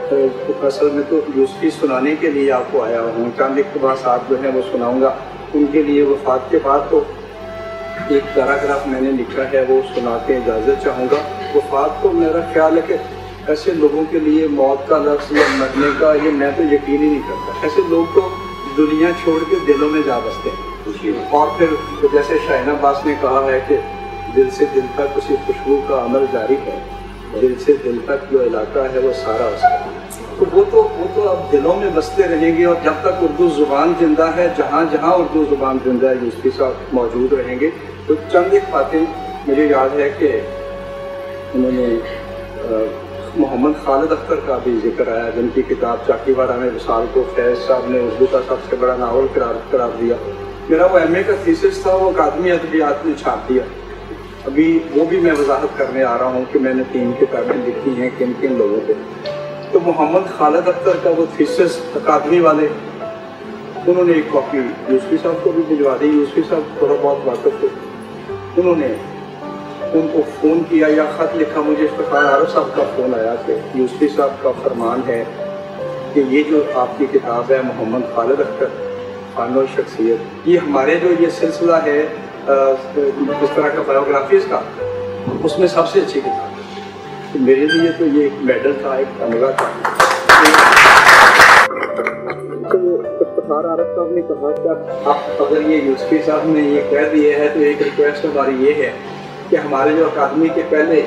असल में तो यूसुफी सुनाने के लिए आपको आया हूँ। चंद इक़्तिबासात जो हैं वो सुनाऊँगा उनके लिए। वफ़ात के बाद तो एक पैराग्राफ मैंने लिखा है वो सुना के इजाज़त चाहूँगा। वफ़ात तो मेरा ख्याल है कि ऐसे लोगों के लिए मौत का लफ्ज़ या मरने का ये मैं तो यकीन ही नहीं करता। ऐसे लोग तो दुनिया छोड़ के दिलों में जा बसते हैं। और फिर जैसे शाहीन अब्बास ने कहा है कि दिल से दिल तक उसी खुशबू का अमल जारी है, दिल से दिल तक जो इलाका है वो सारा उसका। तो वो तो वो तो अब दिलों में बसते रहेंगे और जब तक उर्दू ज़ुबान जिंदा है, जहाँ जहाँ उर्दू ज़ुबान जिंदा है यूसुफी साहब मौजूद रहेंगे। तो चंद एक बातें मुझे याद है कि उन्होंने मोहम्मद खालिद अख्तर का भी जिक्र आया, जिनकी किताब चाकीवाड़ा में विसाल को फैज़ साहब ने उर्दू का सबसे बड़ा नावल करार करार दिया। मेरा वो एम ए का थीसिस था, वो अकादमी अदबियात ने छाप दिया। अभी वो भी मैं वजाहत करने आ रहा हूँ कि मैंने तीन किताबें लिखी हैं किन किन लोगों पे। तो मोहम्मद खालिद अख्तर का वो थीसिस अकादमी वाले, उन्होंने एक कॉपी यूसुफी साहब को भी भिजवा दी। यूसुफी साहब थोड़ा बहुत वाक़िफ़ थे। उन्होंने उनको फ़ोन किया या ख़त लिखा। मुझे इफ्तिखार आरफ साहब का फ़ोन आया कि यूसुफी साहब का फरमान है कि ये जो आपकी किताब है मोहम्मद खालिद अख्तर फ़न और शख्सियत, ये हमारे जो ये सिलसिला है इस तरह का बायोग्राफीज़ का, उसमें सबसे अच्छी किताब है। तो मेरे लिए तो ये एक मेडल था, एक तमगा था। तो इफ्तिखार आरफ साहब ने कहा कि आप अगर ये यूसुफी साहब ने ये कह दिए है तो एक रिक्वेस्ट हमारी ये है कि हमारे जो अकादमी के पहले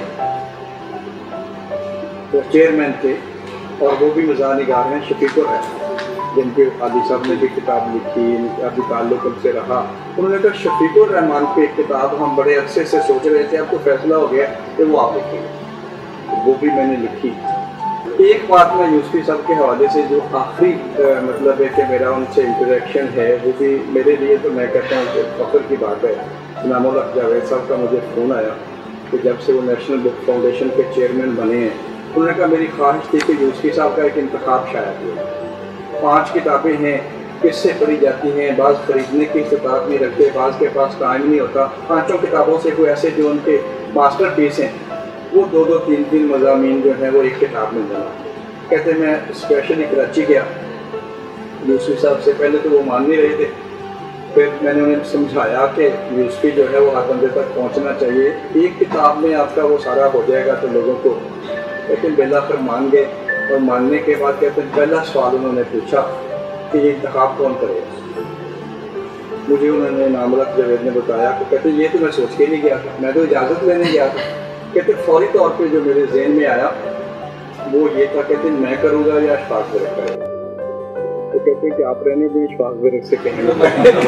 तो चेयरमैन थे और वो भी मज़ाह निगार हैं, शफीकुर है, جن کے عالی صاحب نے بھی کتاب لکھی، ابھی تعلق ان سے رہا، انہوں نے کہا شفیق الرحمان پہ ایک کتاب ہم بڑے عرصے سے سوچ رہے تھے، اب تو فیصلہ ہو گیا کہ وہ آپ لکھیں گے، وہ بھی میں نے لکھی۔ ایک بات میں یوسفی صاحب کے حوالے سے جو آخری مطلب ہے کہ میرا ان سے انٹریکشن ہے، وہ بھی میرے لیے تو میں کہتا ہوں کہ فخر کی بات ہے۔ نام اللہ جاوید صاحب کا مجھے فون آیا کہ جب سے وہ نیشنل بک فاؤنڈیشن کے چیئرمین بنے ہیں، انہوں نے کہا میری خواہش تھی کہ یوسفی صاحب کا ایک انتخاب شائع ہوا۔ پانچ کتابیں ہیں، کس سے پڑھی جاتی ہیں، بعض خریدنے کی استطاعت نہیں رکھتے، بعض کے پاس ٹائم نہیں ہوتا، پانچوں کتابوں سے کوئی ایسے جو ان کے ماسٹر پیس ہیں وہ دو دو تین تین مضامین جو ہیں وہ ایک کتاب میں بنا۔ کہتے میں اسپیشلی کراچی گیا، یوسفی صاحب سے پہلے تو وہ مان نہیں رہے تھے، پھر میں نے انہیں سمجھایا کہ یوسفی جو ہے وہ ہر بندے تک پہنچنا چاہیے، ایک کتاب میں آپ کا وہ سارا ہو جائے گا تو لوگوں کو، لیکن بالآخر مان گئے۔ اور ماننے کے بعد کہتے ہیں پہلا سوال انہوں نے پوچھا کہ یہ انتخاب کون کرے گا؟ مجھے انہوں نے نام اللہ جاوید نے بتایا کہ کہتے یہ تو میں سوچ کے نہیں گیا تھا، میں تو اجازت لینے گیا تھا۔ کہتے فوری طور پہ جو میرے ذہن میں آیا وہ یہ تھا، کہتے میں کروں گا یا اشفاق ورک کرے گا؟ تو کہتے ہیں کہ آپ رہنے بھی اشفاق ورک سے کہیں گے۔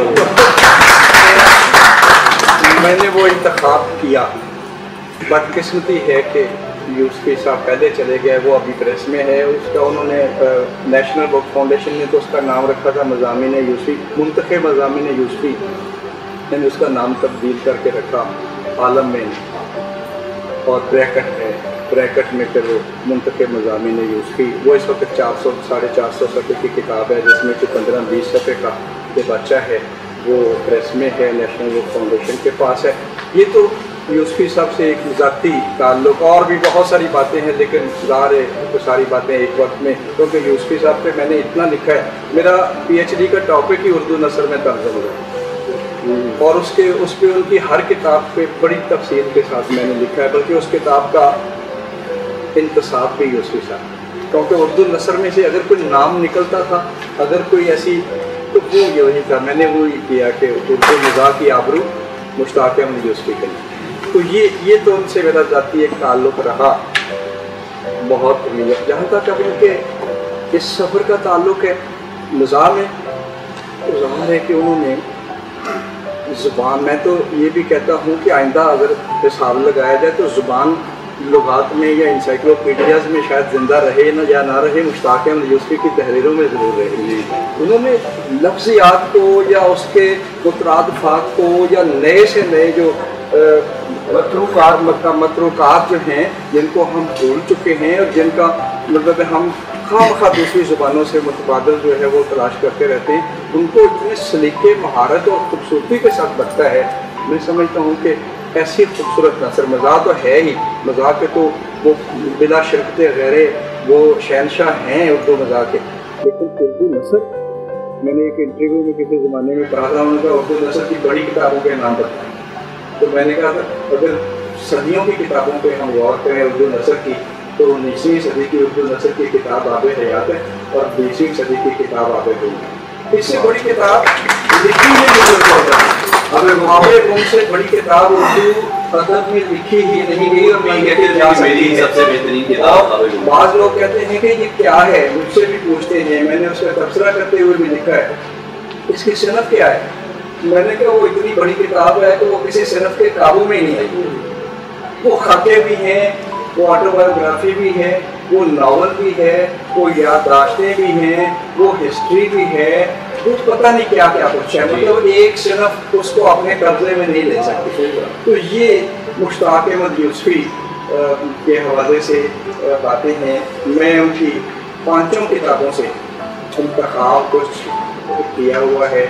میں نے وہ انتخاب کیا۔ بدقسمتی ہے کہ یوسفی صاحب پہلے چلے گئے، وہ ابھی پریس میں ہے، اس کا انہوں نے نیشنل بک فاؤنڈیشن نے تو اس کا نام رکھا تھا مضامین یوسفی، منتخب مضامین یوسفی، میں نے اس کا نام تبدیل کر کے رکھا عالم میں، اور بریکٹ ہے، بریکٹ میں پھر وہ منتخب مضامین یوسفی، وہ اس وقت چار سو ساڑھے چار سو صفحے کی کتاب ہے، جس میں کہ پندرہ بیس صفحے کا جو بچہ ہے وہ پریس میں ہے، نیشنل بک فاؤنڈیشن کے پاس ہے۔ یہ تو یوسفی صاحب سے ایک ذاتی تعلق، اور بھی بہت ساری باتیں ہیں لیکن ظاہر ہے تو ساری باتیں ایک وقت میں، کیونکہ یوسفی صاحب پہ میں نے اتنا لکھا ہے، میرا پی ایچ ڈی کا ٹاپک ہی اردو نثر میں ترجمہ ہے، اور اس کے اس پہ ان کی ہر کتاب پہ بڑی تفصیل کے ساتھ میں نے لکھا ہے، بلکہ اس کتاب کا انتصاب بھی یوسفی صاحب، کیونکہ اردو نثر میں سے اگر کوئی نام نکلتا تھا، اگر کوئی ایسی، تو وہ یہی تھا، میں نے وہی کیا کہ اردو مزاح کی آبرو مشتاق احمد یوسفی کے لیے۔ تو یہ یہ تو ان سے میرا ذاتی ایک تعلق رہا بہت طویل۔ جہاں تک اب ان کے اس سفر کا تعلق ہے مزاح میں، تو ظاہر ہے کہ انہوں نے زبان، میں تو یہ بھی کہتا ہوں کہ آئندہ اگر حساب لگایا جائے تو زبان لغات میں یا انسائکلوپیڈیاز میں شاید زندہ رہے نہ یا نہ رہے، مشتاق احمد یوسفی کی تحریروں میں ضرور رہے۔ انہوں نے لفظیات کو یا اس کے مترادفات کو یا نئے سے نئے جو متروکات متروکات جو ہیں جن کو ہم بھول چکے ہیں اور جن کا مطلب ہم خواہ مخواہ دوسری زبانوں سے متبادل جو ہے وہ تلاش کرتے رہتے ہیں، ان کو اتنے سلیقے، مہارت اور خوبصورتی کے ساتھ بچتا ہے۔ میں سمجھتا ہوں کہ ایسی خوبصورت نثر، مزاح تو ہے ہی، مزاح کے تو وہ بلا شرکت غیرے وہ شہنشاہ ہیں اردو مزاح کے، لیکن اردو نثر، میں نے ایک انٹرویو میں کسی زمانے میں کہا تھا، انہوں نے کہا اردو نثر کی بڑی کتابوں کے نام بتائیں، تو میں نے کہا تھا اگر صدیوں کی کتابوں پہ ہم غور کریں اردو نثر کی، تو انیسویں صدی کی اردو نثر کی کتاب آب حیات ہے اور بیسویں صدی کی کتاب آب گم ہے۔ اس سے بڑی کتاب لکھی ہی نہیں ہوتا، اگر آب گم سے بڑی کتاب اردو ادب میں لکھی ہی نہیں گئی، اور میں میری سب سے بہترین کتاب۔ بعض لوگ کہتے ہیں کہ یہ کیا ہے، مجھ سے بھی پوچھتے ہیں، میں نے اس کا تبصرہ کرتے ہوئے بھی لکھا ہے اس کی صنف کیا ہے، میں نے کہا وہ اتنی بڑی کتاب ہے کہ وہ کسی صنف کے قابو میں ہی نہیں آئی، وہ خاکے بھی ہیں، وہ آٹو بایوگرافی بھی ہے، وہ ناول بھی ہے، وہ یادداشتیں بھی ہیں، وہ ہسٹری بھی ہے، وہ پتہ نہیں کیا کیا کچھ ہے، مطلب ایک صنف اس کو اپنے قبضے میں نہیں لے سکتی۔ تو یہ مشتاق احمد یوسفی کے حوالے سے باتیں ہیں۔ میں ان کی پانچوں کتابوں سے انتخاب کچھ کیا ہوا ہے،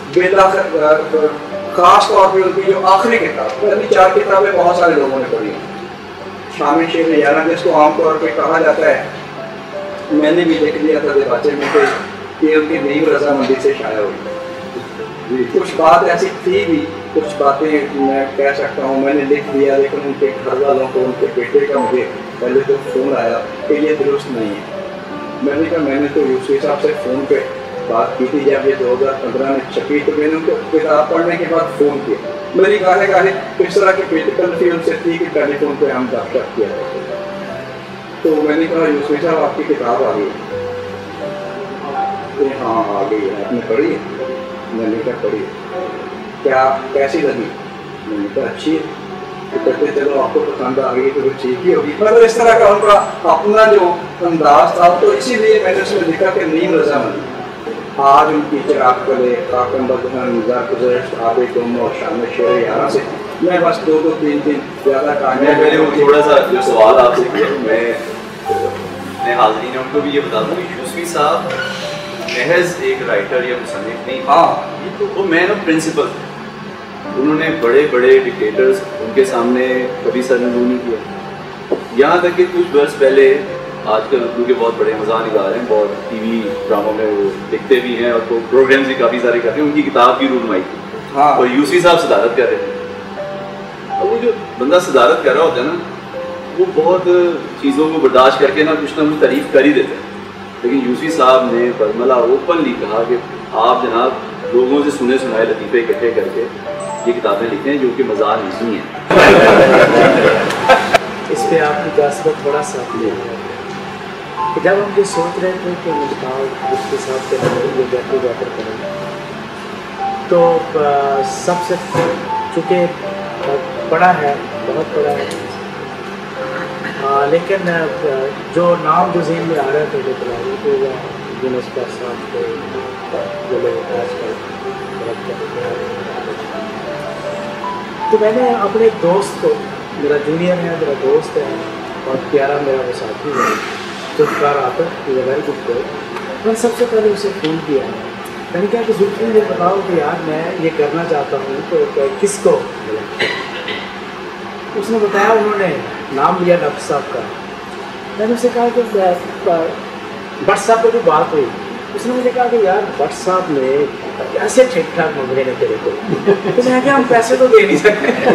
خاص طور پہ ان کی جو آخری کتاب، پہلی چار کتابیں بہت سارے لوگوں نے پڑھی ہیں، شام شیر نیارہ جس کو عام طور پہ کہا جاتا ہے، میں نے بھی لکھ دیا تھا دیباچے میں کہ ان کی نئی رضامندی سے شائع ہوئی، کچھ بات ایسی تھی بھی، کچھ باتیں میں کہہ سکتا ہوں میں نے لکھ دیا، لیکن ان کے گھر والوں کو، ان کے بیٹے کا مجھے پہلے تو فون آیا کہ یہ درست نہیں ہے۔ میں نے کہا میں نے تو یوسفی صاحب سے فون پہ بات کی تھی، جب یہ دو ہزار پندرہ میں چھپی تو میں نے ان کو کتاب پڑھنے کے بعد فون کیا، میری گاہے گاہے اس طرح کی پریکٹیکل تھی ان سے تھی کہ ٹیلی فون پہ ہم بات کیا کرتے تھے، تو میں نے کہا یوسفی صاحب آپ کی کتاب آ گئی، کہ ہاں آ گئی ہے، آپ نے پڑھی ہے؟ میں نے کیا پڑھی ہے، کیا کیسی لگی؟ میں نے کہا اچھی ہے۔ تو کہتے چلو آپ کو پسند آ گئی تو پھر ٹھیک ہی ہوگی۔ مطلب اس طرح کا ان کا اپنا جو انداز تھا، تو اسی لیے میں نے اس میں لکھا کہ نیم رضامندی۔ آج ان کی چراغ کلے خاکم بدہن زر گزشت آب گم اور شام شیر یارہ سے میں بس دو دو تین تین زیادہ کامیاب۔ میں نے وہ تھوڑا سا جو سوال آپ سے کیا، میں میں حاضرین ان کو بھی یہ بتا دوں کہ یوسفی صاحب محض ایک رائٹر یا مصنف نہیں، ہاں وہ مین آف پرنسپل تھے۔ انہوں نے بڑے بڑے ڈکٹیٹرز ان کے سامنے کبھی سر نگو نہیں کیا، یہاں تک کہ کچھ برس پہلے آج کل اردو کے بہت بڑے مزاح نگار ہیں، بہت ٹی وی ڈراموں میں وہ لکھتے بھی ہیں اور پروگرامز بھی کافی سارے کرتے ہیں، ان کی کتاب کی رونمائی کی، ہاں اور یوسفی صاحب صدارت کر رہے تھے۔ اور وہ جو بندہ صدارت کر رہا ہوتا ہے نا، وہ بہت چیزوں کو برداشت کر کے نا کچھ نہ کچھ تعریف کر ہی دیتے ہیں، لیکن یوسفی صاحب نے برملا اوپنلی کہا کہ آپ جناب لوگوں سے سنے سنائے لطیفے اکٹھے کر کے یہ کتابیں لکھتے ہیں جو کہ مزاح نہیں ہیں۔ اس پہ آپ کی جذبت تھوڑا سا لے کہ جب ہم یہ سوچ رہے تھے کہ مشتاق اس کے ساتھ یہ گیٹ ٹوگیدر کریں، تو سب سے چونکہ بڑا ہے، بہت بڑا ہے، لیکن جو نام جو ذہن میں آ رہے تھے جو تلاوی تو وہ یونس کا ساتھ تھے جو لوگ آج کل۔ تو میں نے اپنے ایک دوست کو، میرا جونیئر ہے، میرا دوست ہے اور پیارا میرا وہ ساتھی ہے ذوالفقار آفت، ویری گڈ بوائے، میں نے سب سے پہلے اسے فون کیا، میں نے کہا کہ ذوالفقار مجھے بتاؤ کہ یار میں یہ کرنا چاہتا ہوں تو کس کو؟ اس نے بتایا، انہوں نے نام لیا ڈاکٹر صاحب کا۔ میں نے اسے کہا کہ بٹ صاحب کو جو بات ہوئی، اس نے مجھے کہا کہ یار بٹ صاحب نے کیسے ٹھیک ٹھاک مانگ رہے ہیں تیرے کو، تو میں کہا ہم پیسے تو دے نہیں سکتے،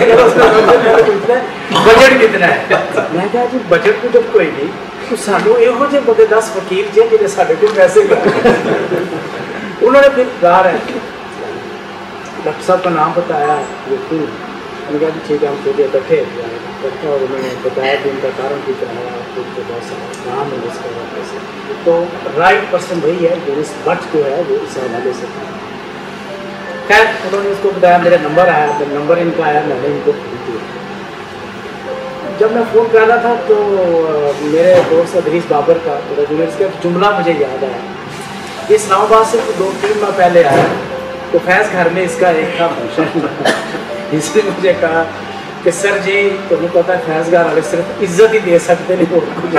بجٹ کتنا ہے؟ میں کہا جی بجٹ تو جب کوئی نہیں تو سانو یہو جہے بڑے دس فقیر جی جنہیں سارے کو پیسے انہوں نے پھر گا رہے ڈاکٹر صاحب کا نام بتایا، وہ پھر میں نے کہا جی ٹھیک ہے ہم چھوٹے بیٹھے بیٹھے اور انہوں نے بتایا کہ ان کا کارن کی کرایا کچھ بہت سارا نام ہے اس کا واپس، تو رائٹ پرسن وہی ہے یونس بٹ جو ہے وہ اس حوالے سے تھا۔ خیر انہوں نے اس کو بتایا، میرا نمبر آیا، نمبر ان کا آیا، میں نے ان کو فون کیا۔ جب میں فون کر رہا تھا تو میرے دوست ادریس بابر کا اس کا جملہ مجھے یاد آیا، اسلام آباد سے دو تین ماہ پہلے آیا تو فیض گھر میں اس کا ایک تھا فنکشن، اس نے مجھے کہا کہ سر جی تمہیں پتا ہے فیض گھر والے صرف عزت ہی دے سکتے نہیں،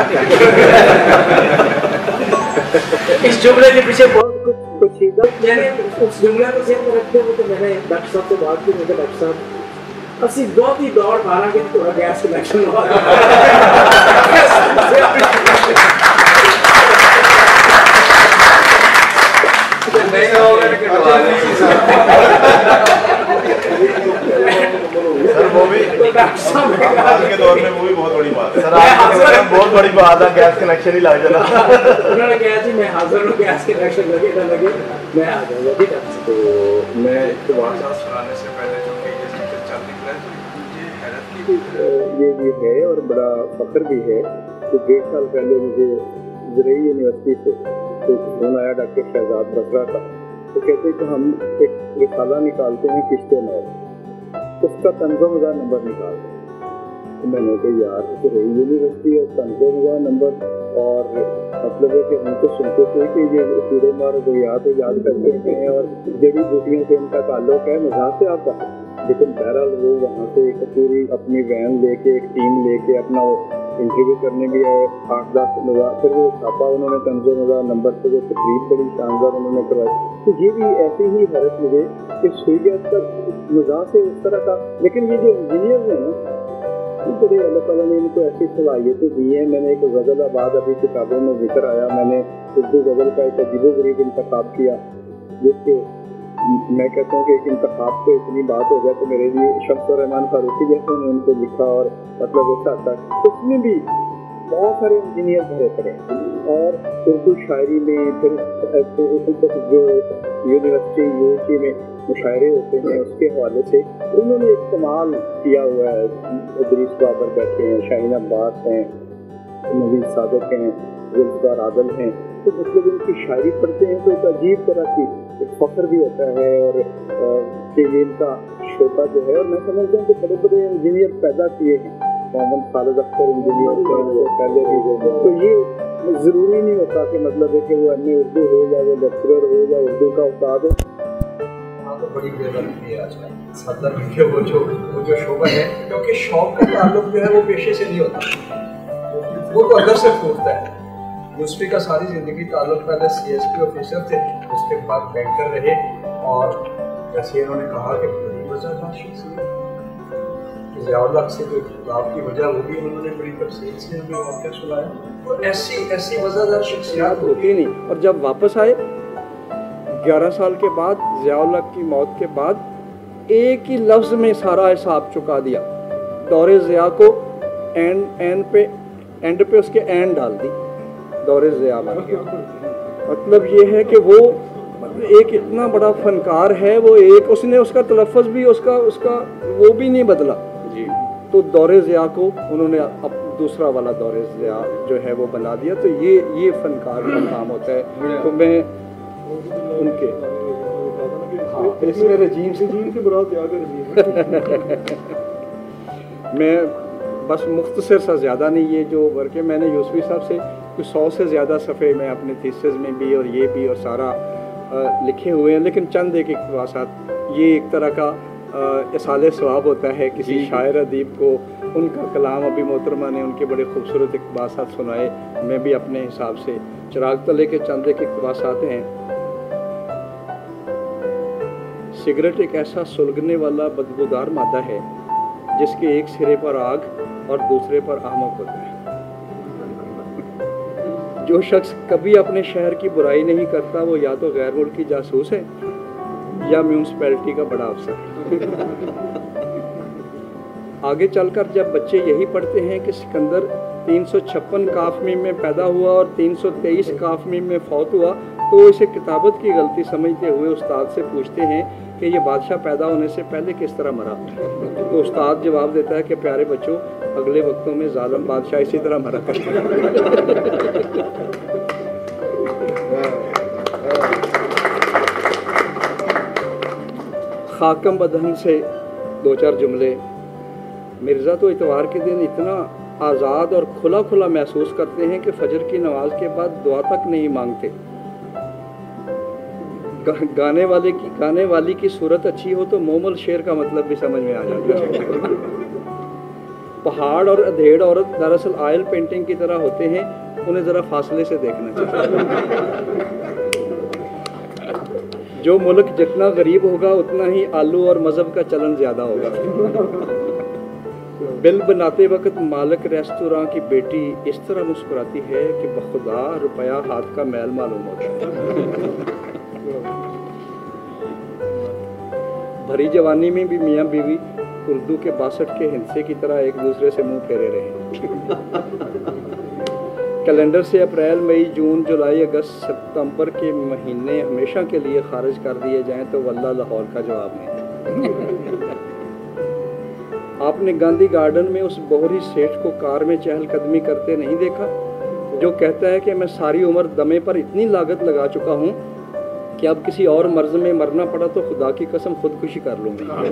اس جملے کے پیچھے بہت کچھ کچھ میں نے اس جملے کو ذہن میں رکھتے ہوئے تو میں نے ڈاکٹر صاحب سے بات کی، مجھے ڈاکٹر صاحب اسی بہت ہی دوڑ مارا کہ تھوڑا گیس سلیکشن ہوا سر وہ بھی آج کے دور میں وہ بھی بہت بڑی بات ہے سر، آج بہت بڑی بات ہے، گیس کنیکشن ہی لگ جانا۔ انہوں نے کہا جی میں حاضر ہوں، گیس کنیکشن لگے نہ لگے میں آ جاؤں گا۔ تو میں واقعہ سنانے سے پہلے جو کہ یہ سیکر چل نکلا ہے تو مجھے حیرت کی یہ بھی ہے اور بڑا فخر بھی ہے کہ ڈیڑھ سال پہلے مجھے زرعی یونیورسٹی سے فون آیا ڈاکٹر شہزاد بسرا کا، تو کہتے کہ ہم ایک رسالہ نکالتے ہیں کشتے نو، اس کا طنز و مزاح نمبر نکال دیں۔ تو میں نے کہا یار زرعی یونیورسٹی اور طنز و مزاح نمبر، اور مطلب ہے کہ ہم تو سنتے تھے کہ یہ کیڑے مار ادویات یاد کرتے ہیں اور جڑی بوٹیوں سے ان کا تعلق ہے، مزاح سے آپ کا، لیکن بہرحال وہ وہاں سے ایک پوری اپنی وین لے کے ایک ٹیم لے کے اپنا انٹرویو کرنے بھی آئے، آٹھ دس مزاح، پھر وہ چھاپا انہوں نے طنز و مزاح نمبر سے، وہ تقریب بڑی شاندار انہوں نے کروائی۔ تو یہ بھی ایسی ہی حیرت مجھے کہ سوئیت کا مزاح سے اس طرح کا، لیکن یہ جو انجینئر ہیں نا یہ بڑے اللہ تعالیٰ نے ان کو ایسی صلاحیتیں دی ہیں۔ میں نے ایک غزل آباد ابھی کتابوں میں ذکر آیا، میں نے اردو غزل کا ایک عجیب و غریب انتخاب کیا، جس کے میں کہتا ہوں کہ ایک انتخاب پہ اتنی بات ہو جائے تو میرے لیے شمس الرحمان فاروقی جیسے نے ان کو لکھا، اور مطلب اس حد تک اس میں بھی بہت سارے انجینئر بھرے پڑے، اور اردو شاعری میں پھر جو یونیورسٹی یونیورسٹی میں مشاعرے ہوتے ہیں اس کے حوالے سے انہوں نے استعمال کیا ہوا ہے۔ ادریس بابر بیٹھے ہیں، شاہین عباس ہیں، نوید صادق ہیں, ذوالفقار عادل ہیں, تو مطلب ان کی شاعری پڑھتے ہیں تو ایک عجیب طرح کی ایک فخر بھی ہوتا ہے, اور کہ یہ ان کا شعبہ جو ہے, اور میں سمجھتا ہوں کہ بڑے بڑے انجینئر پیدا کیے ہیں, محمد خالد اختر انجینئر ہیں وہ پہلے بھی جو ہے, تو یہ ضروری نہیں ہوتا کہ مطلب ہے کہ وہ ایم اے اردو ہو یا وہ لیکچرر ہو یا اردو کا استاد ہو. تو بڑی بے غلطی ہے آج کل مطلب کہ وہ جو وہ جو شعبہ ہے, کیونکہ شوق کا تعلق جو ہے وہ پیشے سے نہیں ہوتا, وہ تو اندر سے پھوٹتا ہے. یوسفی کا ساری زندگی تعلق پہلے سی ایس پی آفیسر تھے, اس کے بعد بینکر رہے, اور جیسے انہوں نے کہا کہ بڑی وجہ تھا ضیاء اللہ سے جو اختلاف کی وجہ ہوگی, انہوں نے بڑی تفصیل سے ہمیں واقعہ سنایا. تو ایسی ایسی وجہ دار شخصیات ہوتی نہیں. اور جب واپس آئے گیارہ سال کے بعد, ضیاء اللہ کی موت کے بعد, ایک ہی لفظ میں سارا حساب چکا دیا. دور ضیاء کو اینڈ اینڈ پہ اینڈ پہ اس کے اینڈ ڈال دی, دور ضیاء بن گیا. مطلب یہ ہے کہ وہ ایک اتنا بڑا فنکار ہے, وہ ایک اس نے اس کا تلفظ بھی اس کا اس کا وہ بھی نہیں بدلا جی. تو دور ضیاء کو انہوں نے اب دوسرا والا دور ضیاء جو ہے وہ بنا دیا. تو یہ یہ فنکار کا کام ہوتا ہے. تو میں ان کے اس میں رجیم سے جیم کے برات میں بس مختصر سا, زیادہ نہیں, یہ جو ورک ہے میں نے یوسفی صاحب سے کچھ سو سے زیادہ صفحے میں اپنے تھیسس میں بھی اور یہ بھی اور سارا لکھے ہوئے ہیں, لیکن چند ایک اقتباسات. یہ ایک طرح کا اصالِ ثواب ہوتا ہے کسی شاعر ادیب کو, ان کا کلام ابھی محترمہ نے ان کے بڑے خوبصورت اقتباسات سنائے, میں بھی اپنے حساب سے چراغ تلے کے چند ایک اقتباسات ہیں. سگریٹ ایک ایسا سلگنے والا بدبودار مادہ ہے جس کے ایک سرے پر آگ اور دوسرے پر احمق ہوتا ہے. جو شخص کبھی اپنے شہر کی برائی نہیں کرتا وہ یا تو غیر ملکی جاسوس ہے یا میونسپلٹی کا بڑا افسر ہے. آگے چل کر جب بچے یہی پڑھتے ہیں کہ سکندر تین سو چھپن کاف میم میں پیدا ہوا اور تین سو تیئیس کاف میم میں فوت ہوا, تو وہ اسے کتابت کی غلطی سمجھتے ہوئے استاد سے پوچھتے ہیں کہ یہ بادشاہ پیدا ہونے سے پہلے کس طرح مرا. تو استاد جواب دیتا ہے کہ پیارے بچوں, اگلے وقتوں میں ظالم بادشاہ اسی طرح مرا کرتے ہیں. خاکم بدہن سے دو چار جملے. مرزا تو اتوار کے دن اتنا آزاد اور کھلا کھلا محسوس کرتے ہیں کہ فجر کی نماز کے بعد دعا تک نہیں مانگتے. گانے والے کی گانے والی کی صورت اچھی ہو تو مومل شعر کا مطلب بھی سمجھ میں آ جاتا ہے. پہاڑ اور ادھیڑ عورت دراصل آئل پینٹنگ کی طرح ہوتے ہیں, انہیں ذرا فاصلے سے دیکھنا چاہیے. جو ملک جتنا غریب ہوگا اتنا ہی آلو اور مذہب کا چلن زیادہ ہوگا. بل بناتے وقت مالک ریستوراں کی بیٹی اس طرح مسکراتی ہے کہ بخدا روپیہ ہاتھ کا میل معلوم ہوتا ہے. بھری جوانی میں بھی میاں بیوی اردو کے باسٹھ کے ہندسے کی طرح ایک دوسرے سے منہ پھیرے رہے. کیلنڈر سے اپریل مئی جون جولائی اگست ستمبر کے مہینے ہمیشہ کے لیے خارج کر دیے جائیں تو واللہ لاہور کا جواب نہیں. آپ نے گاندھی گارڈن میں اس بہری سیٹھ کو کار میں چہل قدمی کرتے نہیں دیکھا جو کہتا ہے کہ میں ساری عمر دمے پر اتنی لاگت لگا چکا ہوں کہ اب کسی اور مرض میں مرنا پڑا تو خدا کی قسم خودکشی کر لوں گی.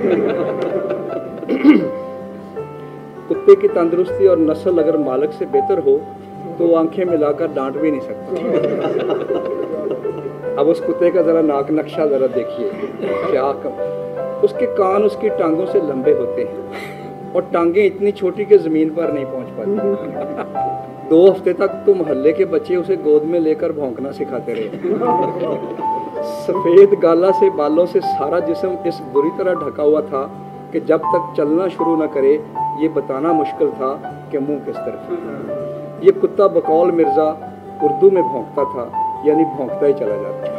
کتے کی تندرستی اور نسل اگر مالک سے بہتر ہو تو آنکھیں ملا کر ڈانٹ بھی نہیں سکتا. اب اس کتے کا ذرا ناک نقشہ ذرا دیکھیے, کیا کم اس کے کان اس کی ٹانگوں سے لمبے ہوتے ہیں اور ٹانگیں اتنی چھوٹی کہ زمین پر نہیں پہنچ پاتی. دو ہفتے تک تو محلے کے بچے اسے گود میں لے کر بھونکنا سکھاتے رہے. سفید گالا سے بالوں سے سارا جسم اس بری طرح ڈھکا ہوا تھا کہ جب تک چلنا شروع نہ کرے یہ بتانا مشکل تھا کہ منہ کس طرف. یہ کتا بقول مرزا اردو میں بھونکتا تھا, یعنی بھونکتا ہی چلا جاتا.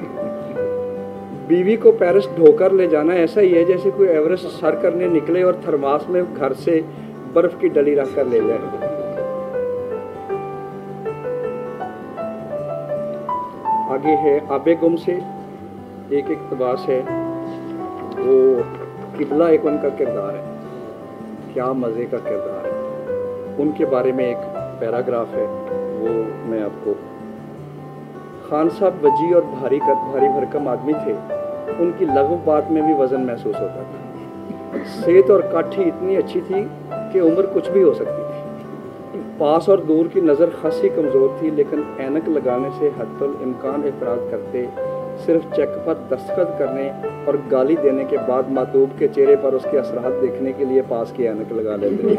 بیوی کو پیرس ڈھو کر لے جانا ایسا ہی ہے جیسے کوئی ایورسٹ سر کرنے نکلے اور تھرماس میں گھر سے برف کی ڈلی رکھ کر لے جائے. آگے ہے آبے گم سے ایک اقتباس ہے, وہ قبلہ ایک ان کا کردار ہے, کیا مزے کا کردار ہے. ان کے بارے میں ایک پیراگراف ہے وہ میں آپ کو. خان صاحب وجی اور بھاری بھاری بھرکم آدمی تھے. ان کی لغو بات میں بھی وزن محسوس ہوتا تھا. صحت اور کاٹھی اتنی اچھی تھی کہ عمر کچھ بھی ہو سکتی تھی. پاس اور دور کی نظر خاصی کمزور تھی لیکن اینک لگانے سے حتی الامکان اعتراض کرتے. صرف چیک پر دستخط کرنے اور گالی دینے کے بعد ماتوب کے چہرے پر اس کے اثرات دیکھنے کے لیے پاس کی اینک لگا لیتے.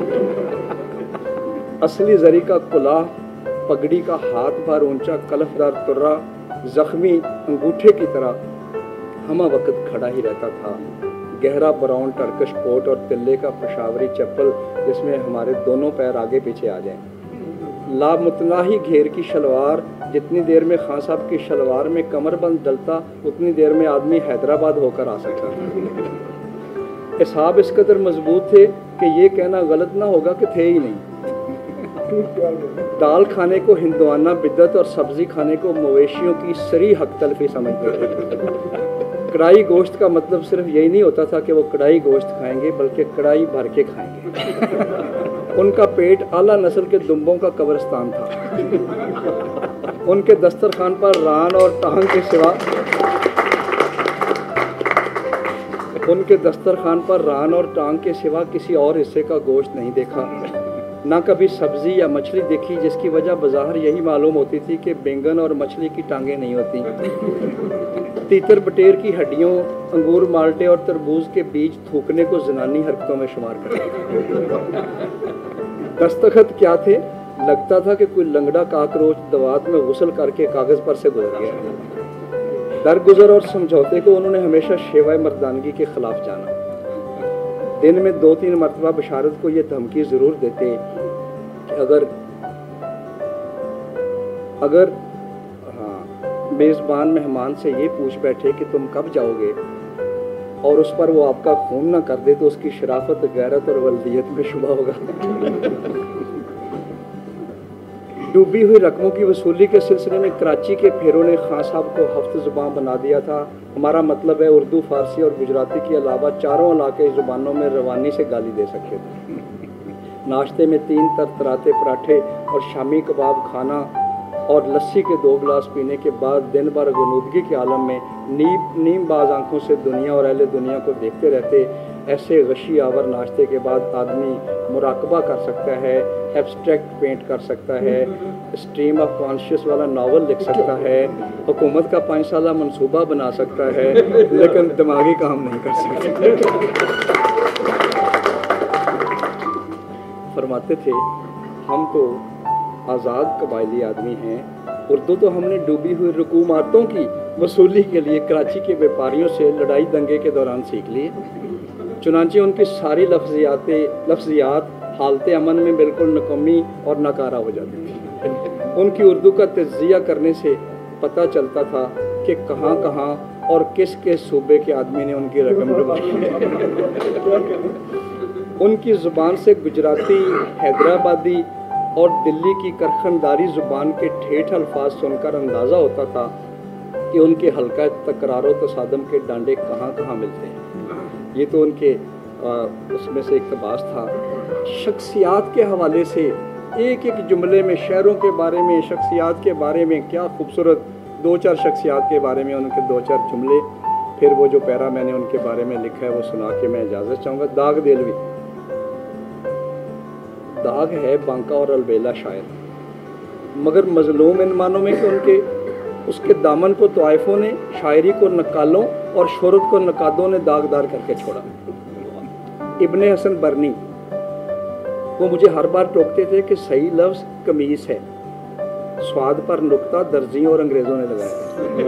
اصلی زری کا کلاہ، پگڑی کا ہاتھ بھر اونچا کلف دار ترا زخمی انگوٹھے کی طرح ہمہ وقت کھڑا ہی رہتا تھا. گہرا براؤن ٹرکش کوٹ اور تلے کا پشاوری چپل جس میں ہمارے دونوں پیر آگے پیچھے آ جائیں. لامتناہی گھیر کی شلوار. جتنی دیر میں خان صاحب کی شلوار میں کمر بند ڈلتا اتنی دیر میں آدمی حیدرآباد ہو کر آ سکتا تھا. اصحاب اس قدر مضبوط تھے کہ یہ کہنا غلط نہ ہوگا کہ تھے ہی نہیں. دال کھانے کو ہندوانہ بدعت اور سبزی کھانے کو مویشیوں کی سری حق تلفی سمجھتے تھے. کڑائی گوشت کا مطلب صرف یہی نہیں ہوتا تھا کہ وہ کڑائی گوشت کھائیں گے بلکہ کڑائی بھر کے کھائیں گے. ان کا پیٹ اعلیٰ نسل کے دمبوں کا قبرستان تھا. ان کے دسترخوان پر ران اور ٹانگ کے سوا ان کے دسترخوان پر ران اور ٹانگ کے سوا کسی اور حصے کا گوشت نہیں دیکھا. نہ کبھی سبزی یا مچھلی دیکھی جس کی وجہ بظاہر یہی معلوم ہوتی تھی کہ بینگن اور مچھلی کی ٹانگیں نہیں ہوتی. تیتر بٹیر کی ہڈیوں، انگور مالٹے اور تربوز کے بیج تھوکنے کو زنانی حرکتوں میں شمار کرتے. دستخط کیا تھے؟ لگتا تھا کہ کوئی لنگڑا کاکروچ دوات میں غسل کر کے کاغذ پر سے گزر گیا. درگزر اور سمجھوتے کو انہوں نے ہمیشہ شیوائے مردانگی کے خلاف جانا. دن میں دو تین مرتبہ بشارت کو یہ دھمکی ضرور دیتے کہ اگر اگر ہاں میزبان مہمان سے یہ پوچھ بیٹھے کہ تم کب جاؤ گے اور اس پر وہ آپ کا خون نہ کر دے تو اس کی شرافت، غیرت اور ولدیت میں شبہ ہوگا. ڈوبی ہوئی رقموں کی وصولی کے سلسلے میں کراچی کے پھیروں نے خان صاحب کو ہفت زبان بنا دیا تھا. ہمارا مطلب ہے اردو، فارسی اور گجراتی کے علاوہ چاروں علاقے زبانوں میں روانی سے گالی دے سکتے تھے. ناشتے میں تین تر تراتے پراٹھے اور شامی کباب کھانا اور لسی کے دو گلاس پینے کے بعد دن بھر غنودگی کے عالم میں نیم نیم باز آنکھوں سے دنیا اور اہل دنیا کو دیکھتے رہتے. ایسے غشی آور ناشتے کے بعد آدمی مراقبہ کر سکتا ہے، ایبسٹریکٹ پینٹ کر سکتا ہے، اسٹریم آف کانشیس والا ناول لکھ سکتا ہے، حکومت کا پانچ سالہ منصوبہ بنا سکتا ہے لیکن دماغی کام نہیں کر سکتا. فرماتے تھے ہم تو آزاد قبائلی آدمی ہیں. اردو تو ہم نے ڈوبی ہوئی رکوماتوں کی وصولی کے لیے کراچی کے بیپاریوں سے لڑائی دنگے کے دوران سیکھ لی. چنانچہ ان کی ساری لفظیات لفظیات حالت امن میں بالکل نکمی اور ناکارہ ہو جاتی تھی. ان کی اردو کا تجزیہ کرنے سے پتہ چلتا تھا کہ کہاں کہاں اور کس کس صوبے کے آدمی نے ان کی رقم ڈبائی. ان کی زبان سے گجراتی، حیدرآبادی اور دلی کی کرخنداری زبان کے ٹھیٹھ الفاظ سن کر اندازہ ہوتا تھا کہ ان کے حلقہ تکرار و تصادم کے ڈانڈے کہاں کہاں ملتے ہیں. یہ تو ان کے اس میں سے اقتباس تھا. شخصیات کے حوالے سے ایک ایک جملے میں شہروں کے بارے میں، شخصیات کے بارے میں کیا خوبصورت دو چار شخصیات کے بارے میں ان کے دو چار جملے. پھر وہ جو پیرا میں نے ان کے بارے میں لکھا ہے وہ سنا کے میں اجازت چاہوں گا. داغ دلوی. داغ ہے بانکا اور البیلا شاعر، مگر مظلوم ان معنوں میں کہ ان کے اس کے دامن کو طائفوں نے، شاعری کو نقالوں اور شہرت کو نقادوں نے داغدار کر کے چھوڑا. ابن حسن برنی، وہ مجھے ہر بار ٹوکتے تھے کہ صحیح لفظ قمیص ہے، سواد پر نقطہ درزیوں اور انگریزوں نے لگایا.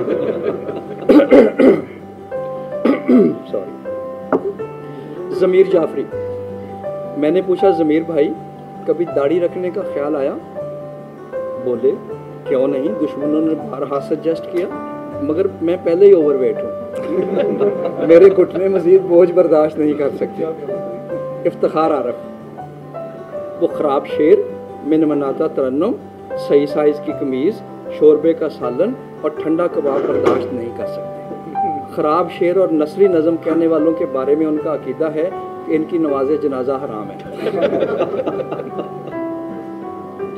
سوری. ضمیر جعفری. میں نے پوچھا ضمیر بھائی کبھی داڑھی رکھنے کا خیال آیا؟ بولے کیوں نہیں، دشمنوں نے بارہا سجیسٹ کیا مگر میں پہلے ہی اوور ویٹ ہوں، میرے گھٹنے مزید بوجھ برداشت نہیں کر سکتے. افتخار عارف. وہ خراب شعر، منمناتا ترنم، صحیح سائز کی قمیض، شوربے کا سالن اور ٹھنڈا کباب برداشت نہیں کر سکتے. خراب شعر اور نثری نظم کہنے والوں کے بارے میں ان کا عقیدہ ہے کہ ان کی نماز جنازہ حرام ہے.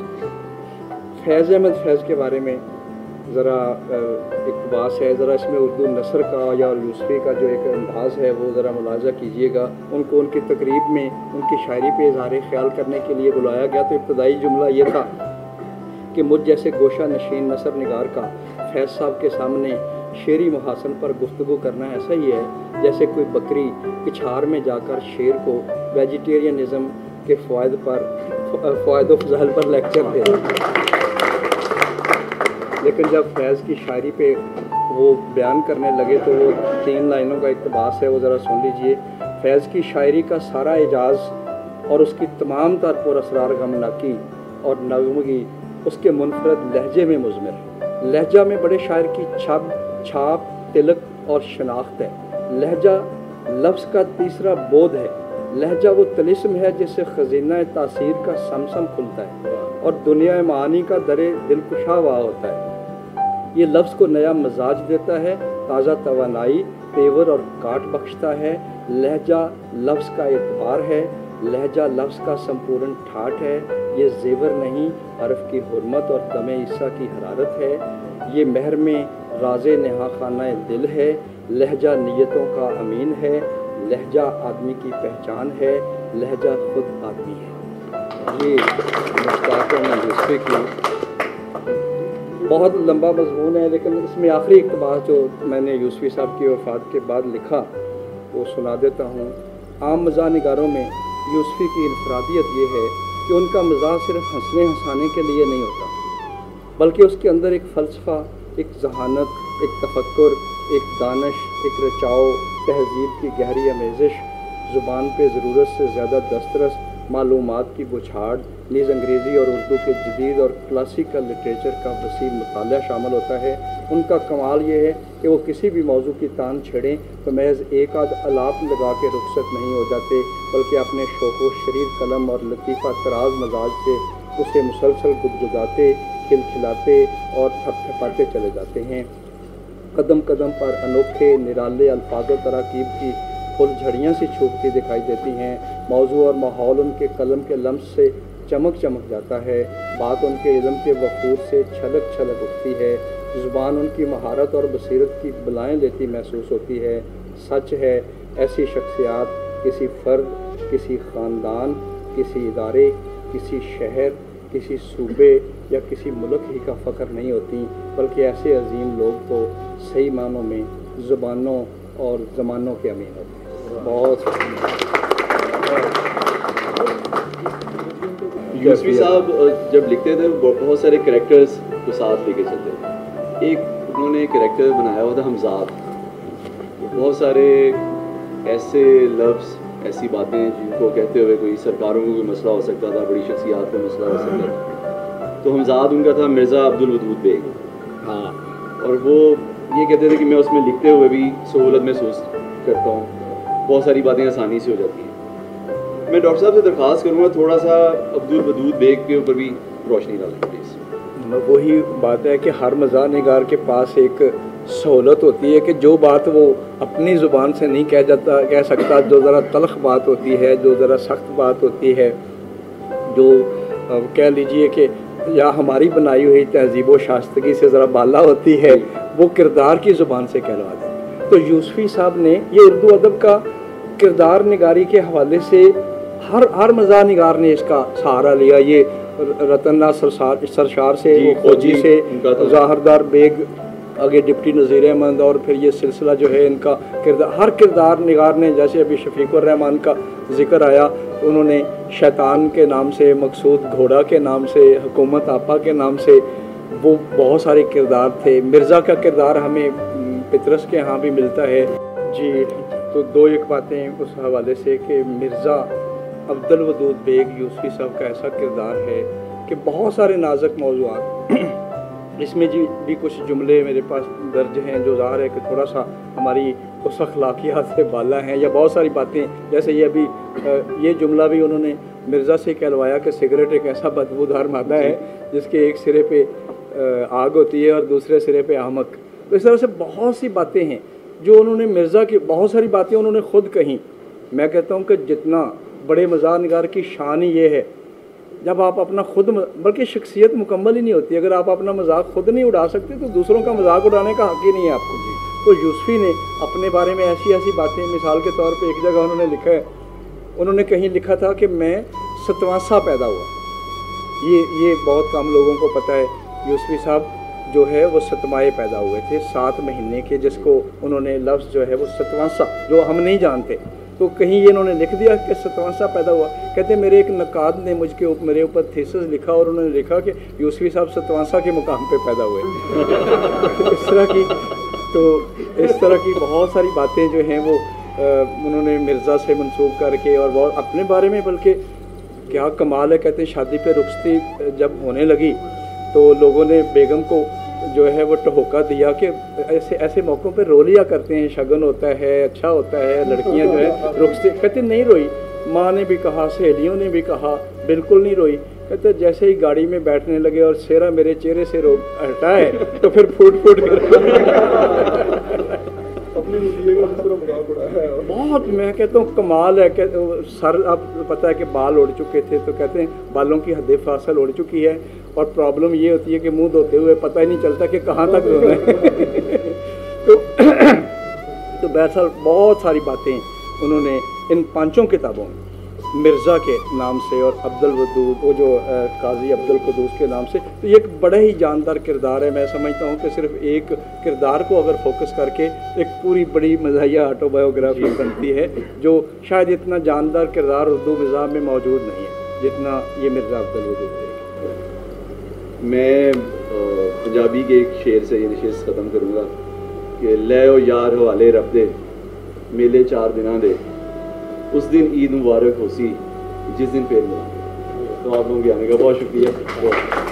फैज़ अहमद फैज़ के बारे में ज़रा इक़्तिबास है, ज़रा इसमें उर्दू नसर का या यूसफ़ी का जो एक अंदाज़ है वो ज़रा मुलाज़ा कीजिएगा। उनको उनकी तकरीब में उनकी शायरी पे इज़हार ख्याल करने के लिए बुलाया गया तो इब्तदाई जुमला ये था कि मुझ जैसे गोशा नशीन नसर निगार का फैज़ साहब के सामने शेरी मुहासन पर गुफ्तगू करना ऐसा ही है जैसे कोई बकरी पिछाड़ में जाकर शेर को वेजिटेरियनिज़म के फ़वाइद पर फ़वाइद फ़ज़ाइल पर लेक्चर दे। लेकिन जब फैज़ की शायरी पे वो बयान करने लगे तो वो तीन लाइनों का इक़्तिबास है, वो ज़रा सुन लीजिए। फैज़ की शायरी का सारा एजाज़ और उसकी तमाम तर पुर असरार गमनाकी और नगमगी उसके मुनफरद लहजे में मुज़मिर है। लहजा में बड़े शायर की छप छाप तिलक और शनाख्त है। लहजा लफ्ज़ का तीसरा बोध है। लहजा वो तिलिस्म है जिससे ख़ज़ीना तासीर का समसम खुलता है और दुनिया मानी का दरे दिलकुशा वाह होता है। ये लफ्ज़ को नया मजाज देता है, ताज़ा तवानाई तेवर और काट बख्शता है। लहजा लफ्ज़ का एतबार है, लहजा लफ्ज़ का संपूर्ण ठाठ है। ये ज़ेवर नहीं हरफ की हुर्मत और दमे ईसा की हरारत है। ये महर में राज़े नहा खाना दिल है। लहजा नीयतों का अमीन है। लहजा आदमी की पहचान है। लहजा खुद आदमी है। ये मुश्ताक अहमद यूसफ़ी की बहुत लंबा मज़मून है, लेकिन इसमें आखिरी इक़्तिबास जो मैंने यूसफ़ी साहब की वफ़ात के बाद लिखा वो सुना देता हूँ। आम मज़ाह निगारों में यूसफ़ी की इनफरादियत ये है कि उनका मज़ाह सिर्फ हंसने हंसाने के लिए नहीं होता, बल्कि उसके अंदर एक फ़लसफ़ा, एक ज़हानत, एक तफक्कुर, एक दानिश, एक रचाव, तहज़ीब की गहरी आमेज़िश, ज़ुबान पे ज़रूरत से ज़्यादा दस्तरस, मालूमात की बुछाड़, नीज़ अंग्रेज़ी और उर्दू के जदीद और क्लासिकल लिटरेचर का वसीम मुताला शामिल होता है। उनका कमाल ये है कि वो किसी भी मौजू की तान छेड़ें तो महज एक आध अलाप लगा के रुखसत नहीं हो जाते, बल्कि अपने शौक़ व शरीर कलम और लतीफ़ा तराज मजाज से उसे मुसलसल गुदगुदाते, खिलखिलाते और थपथपाते चले जाते हैं। कदम कदम पर अनोखे निराले अल्फाज व तराकीब की फुल झड़ियाँ सी छूटती दिखाई देती हैं। मौजू और माहौल उनके कलम के लम्स से चमक चमक जाता है। बात उनके इल्म के वफूर से छलक छलक उठती है। ज़ुबान उनकी महारत और बसीरत की बलाएँ लेती महसूस होती है। सच है, ऐसी शख्सियात किसी फ़र्द, किसी ख़ानदान, किसी इदारे, किसी शहर, किसी सूबे या किसी मुल्क ही का फ़ख्र नहीं होती, बल्कि ऐसे अजीम लोग तो सही मानों में ज़ुबानों और ज़मानों के अमीन होते हैं। बहुत यूसफ़ी साहब जब लिखते थे बहुत सारे कैरेक्टर्स को साथ लेके चलते थे। एक उन्होंने कैरेक्टर बनाया हुआ था हमजाद। बहुत सारे ऐसे लफ्ज़, ऐसी बातें जिनको कहते हुए कोई सरकारों को कोई मसला हो सकता था, बड़ी शख्सियात का मसला हो सकता था। तो हमजाद उनका था मिर्ज़ा अब्दुल वदूद बेग। हाँ, और वो ये कहते थे कि मैं उसमें लिखते हुए भी सहूलत महसूस करता हूँ, बहुत सारी बातें आसानी से हो जाती हैं। मैं डॉक्टर साहब से दरख्वास्त करूँगा थोड़ा सा अब्दुल वदूद बेग के ऊपर भी रोशनी डालें प्लीज़। वही बात है कि हर मज़ाह निगार के पास एक सहूलत होती है कि जो बात वो अपनी ज़ुबान से नहीं कह जाता कह सकता, जो ज़रा तलख़ बात होती है, जो ज़रा सख्त बात होती है, जो कह लीजिए कि या हमारी बनाई हुई तहज़ीब व शास्तगी से ज़रा बाला होती है, वो किरदार की ज़ुबान से कहलवा दें। तो यूसफ़ी साहब ने ये उर्दू अदब का किरदार निगारी के हवाले से हर हर मज़ाह निगार ने इसका सहारा लिया। ये रतन्ना सरसार सरशार से, खोजी से, ज़ाहरदार बेग, आगे डिप्टी नज़ीर अहमद, और फिर ये सिलसिला जो है इनका किरदार, हर किरदार निगार ने, जैसे अभी शफीकुर रहमान का जिक्र आया, उन्होंने शैतान के नाम से, मकसूद घोड़ा के नाम से, हुकूमत आपा के नाम से, वो बहुत सारे किरदार थे। मिर्ज़ा का किरदार हमें पितरस के यहाँ भी मिलता है जी। तो दो एक बातें उस हवाले से कि मिर्ज़ा अब्दुल वदूद बेग यूसफ़ी साहब का ऐसा किरदार है कि बहुत सारे नाजुक मौज़ूआत, इसमें जी भी कुछ जुमले मेरे पास दर्ज हैं जो ज़ाहिर है कि थोड़ा सा हमारी उस अखलाकियात से बाला हैं, या बहुत सारी बातें, जैसे ये अभी ये जुमला भी उन्होंने मिर्ज़ा से कहलवाया कि सिगरेट एक ऐसा बदबूदार मादा है जिसके एक सिरे पे आग होती है और दूसरे सिरे पे आहमक। तो इस तरह से बहुत सी बातें हैं जो उन्होंने मिर्ज़ा की, बहुत सारी बातें उन्होंने ख़ुद कहीं। मैं कहता हूँ कि जितना बड़े मज़ाह निगार की शान ही ये है जब आप अपना खुद, बल्कि शख्सियत मुकम्मल ही नहीं होती, अगर आप अपना मजाक खुद नहीं उड़ा सकते तो दूसरों का मजाक उड़ाने का हक ही नहीं है आपको जी। तो यूसुफी ने अपने बारे में ऐसी ऐसी बातें, मिसाल के तौर पे एक जगह उन्होंने लिखा है, उन्होंने कहीं लिखा था कि मैं सतवासा पैदा हुआ। ये ये बहुत कम लोगों को पता है, यूसुफी साहब जो है वो सतमाए पैदा हुए थे, सात महीने के, जिसको उन्होंने लफ्ज़ जो है वो सतवासा, जो हम नहीं जानते, तो कहीं ये इन्होंने लिख दिया कि सतवासा पैदा हुआ। कहते मेरे एक नकाद ने मुझके ऊपर मेरे ऊपर थीसिस लिखा और उन्होंने लिखा कि यूसुफी साहब सतवासा के मुकाम पे पैदा हुए। इस तरह की तो इस तरह की बहुत सारी बातें जो हैं वो आ, उन्होंने मिर्ज़ा से मंसूब करके और बहुत अपने बारे में, बल्कि क्या कमाल है, कहते हैं शादी पे रुखसती जब होने लगी तो लोगों ने बेगम को जो है वो टहोका दिया कि ऐसे ऐसे मौक़ों पे रो लिया करते हैं, शगन होता है, अच्छा होता है, लड़कियां जो है रुखसती। कहते नहीं रोई, माँ ने भी कहा, सहेलियों ने भी कहा, बिल्कुल नहीं रोई। कहते जैसे ही गाड़ी में बैठने लगे और सेहरा मेरे चेहरे से रो हटा है तो फिर फूट फूट कर बहुत, मैं कहता हूँ कमाल है। कहते सर, अब पता है कि बाल उड़ चुके थे, तो कहते हैं बालों की हद फासल उड़ चुकी है और प्रॉब्लम ये होती है कि मुंह धोते हुए पता ही नहीं चलता कि कहाँ तक धोना है। तो तो बहरहाल बहुत सारी बातें उन्होंने इन पांचों किताबों में मिर्ज़ा के नाम से और अब्दुल वदूद, वो जो काजी अब्दुल कुदूस के नाम से, तो ये एक बड़ा ही जानदार किरदार है। मैं समझता हूँ कि सिर्फ एक किरदार को अगर फोकस करके एक पूरी बड़ी मज़ाहिया ऑटोबायोग्राफी बनती है, जो शायद इतना जानदार किरदार उर्दू मिज़ाज में मौजूद नहीं है जितना ये मिर्ज़ा अब्दुल वदूद है। मैं पंजाबी के एक शेर से ये नशिस्त ख़त्म करूँगा कि ले ओ यार हवाले रब दे मेले चार दिना दे, उस दिन ईद मुबारक होसी जिस दिन पेड़ मिला। तो आप लोगों के आने का बहुत शुक्रिया।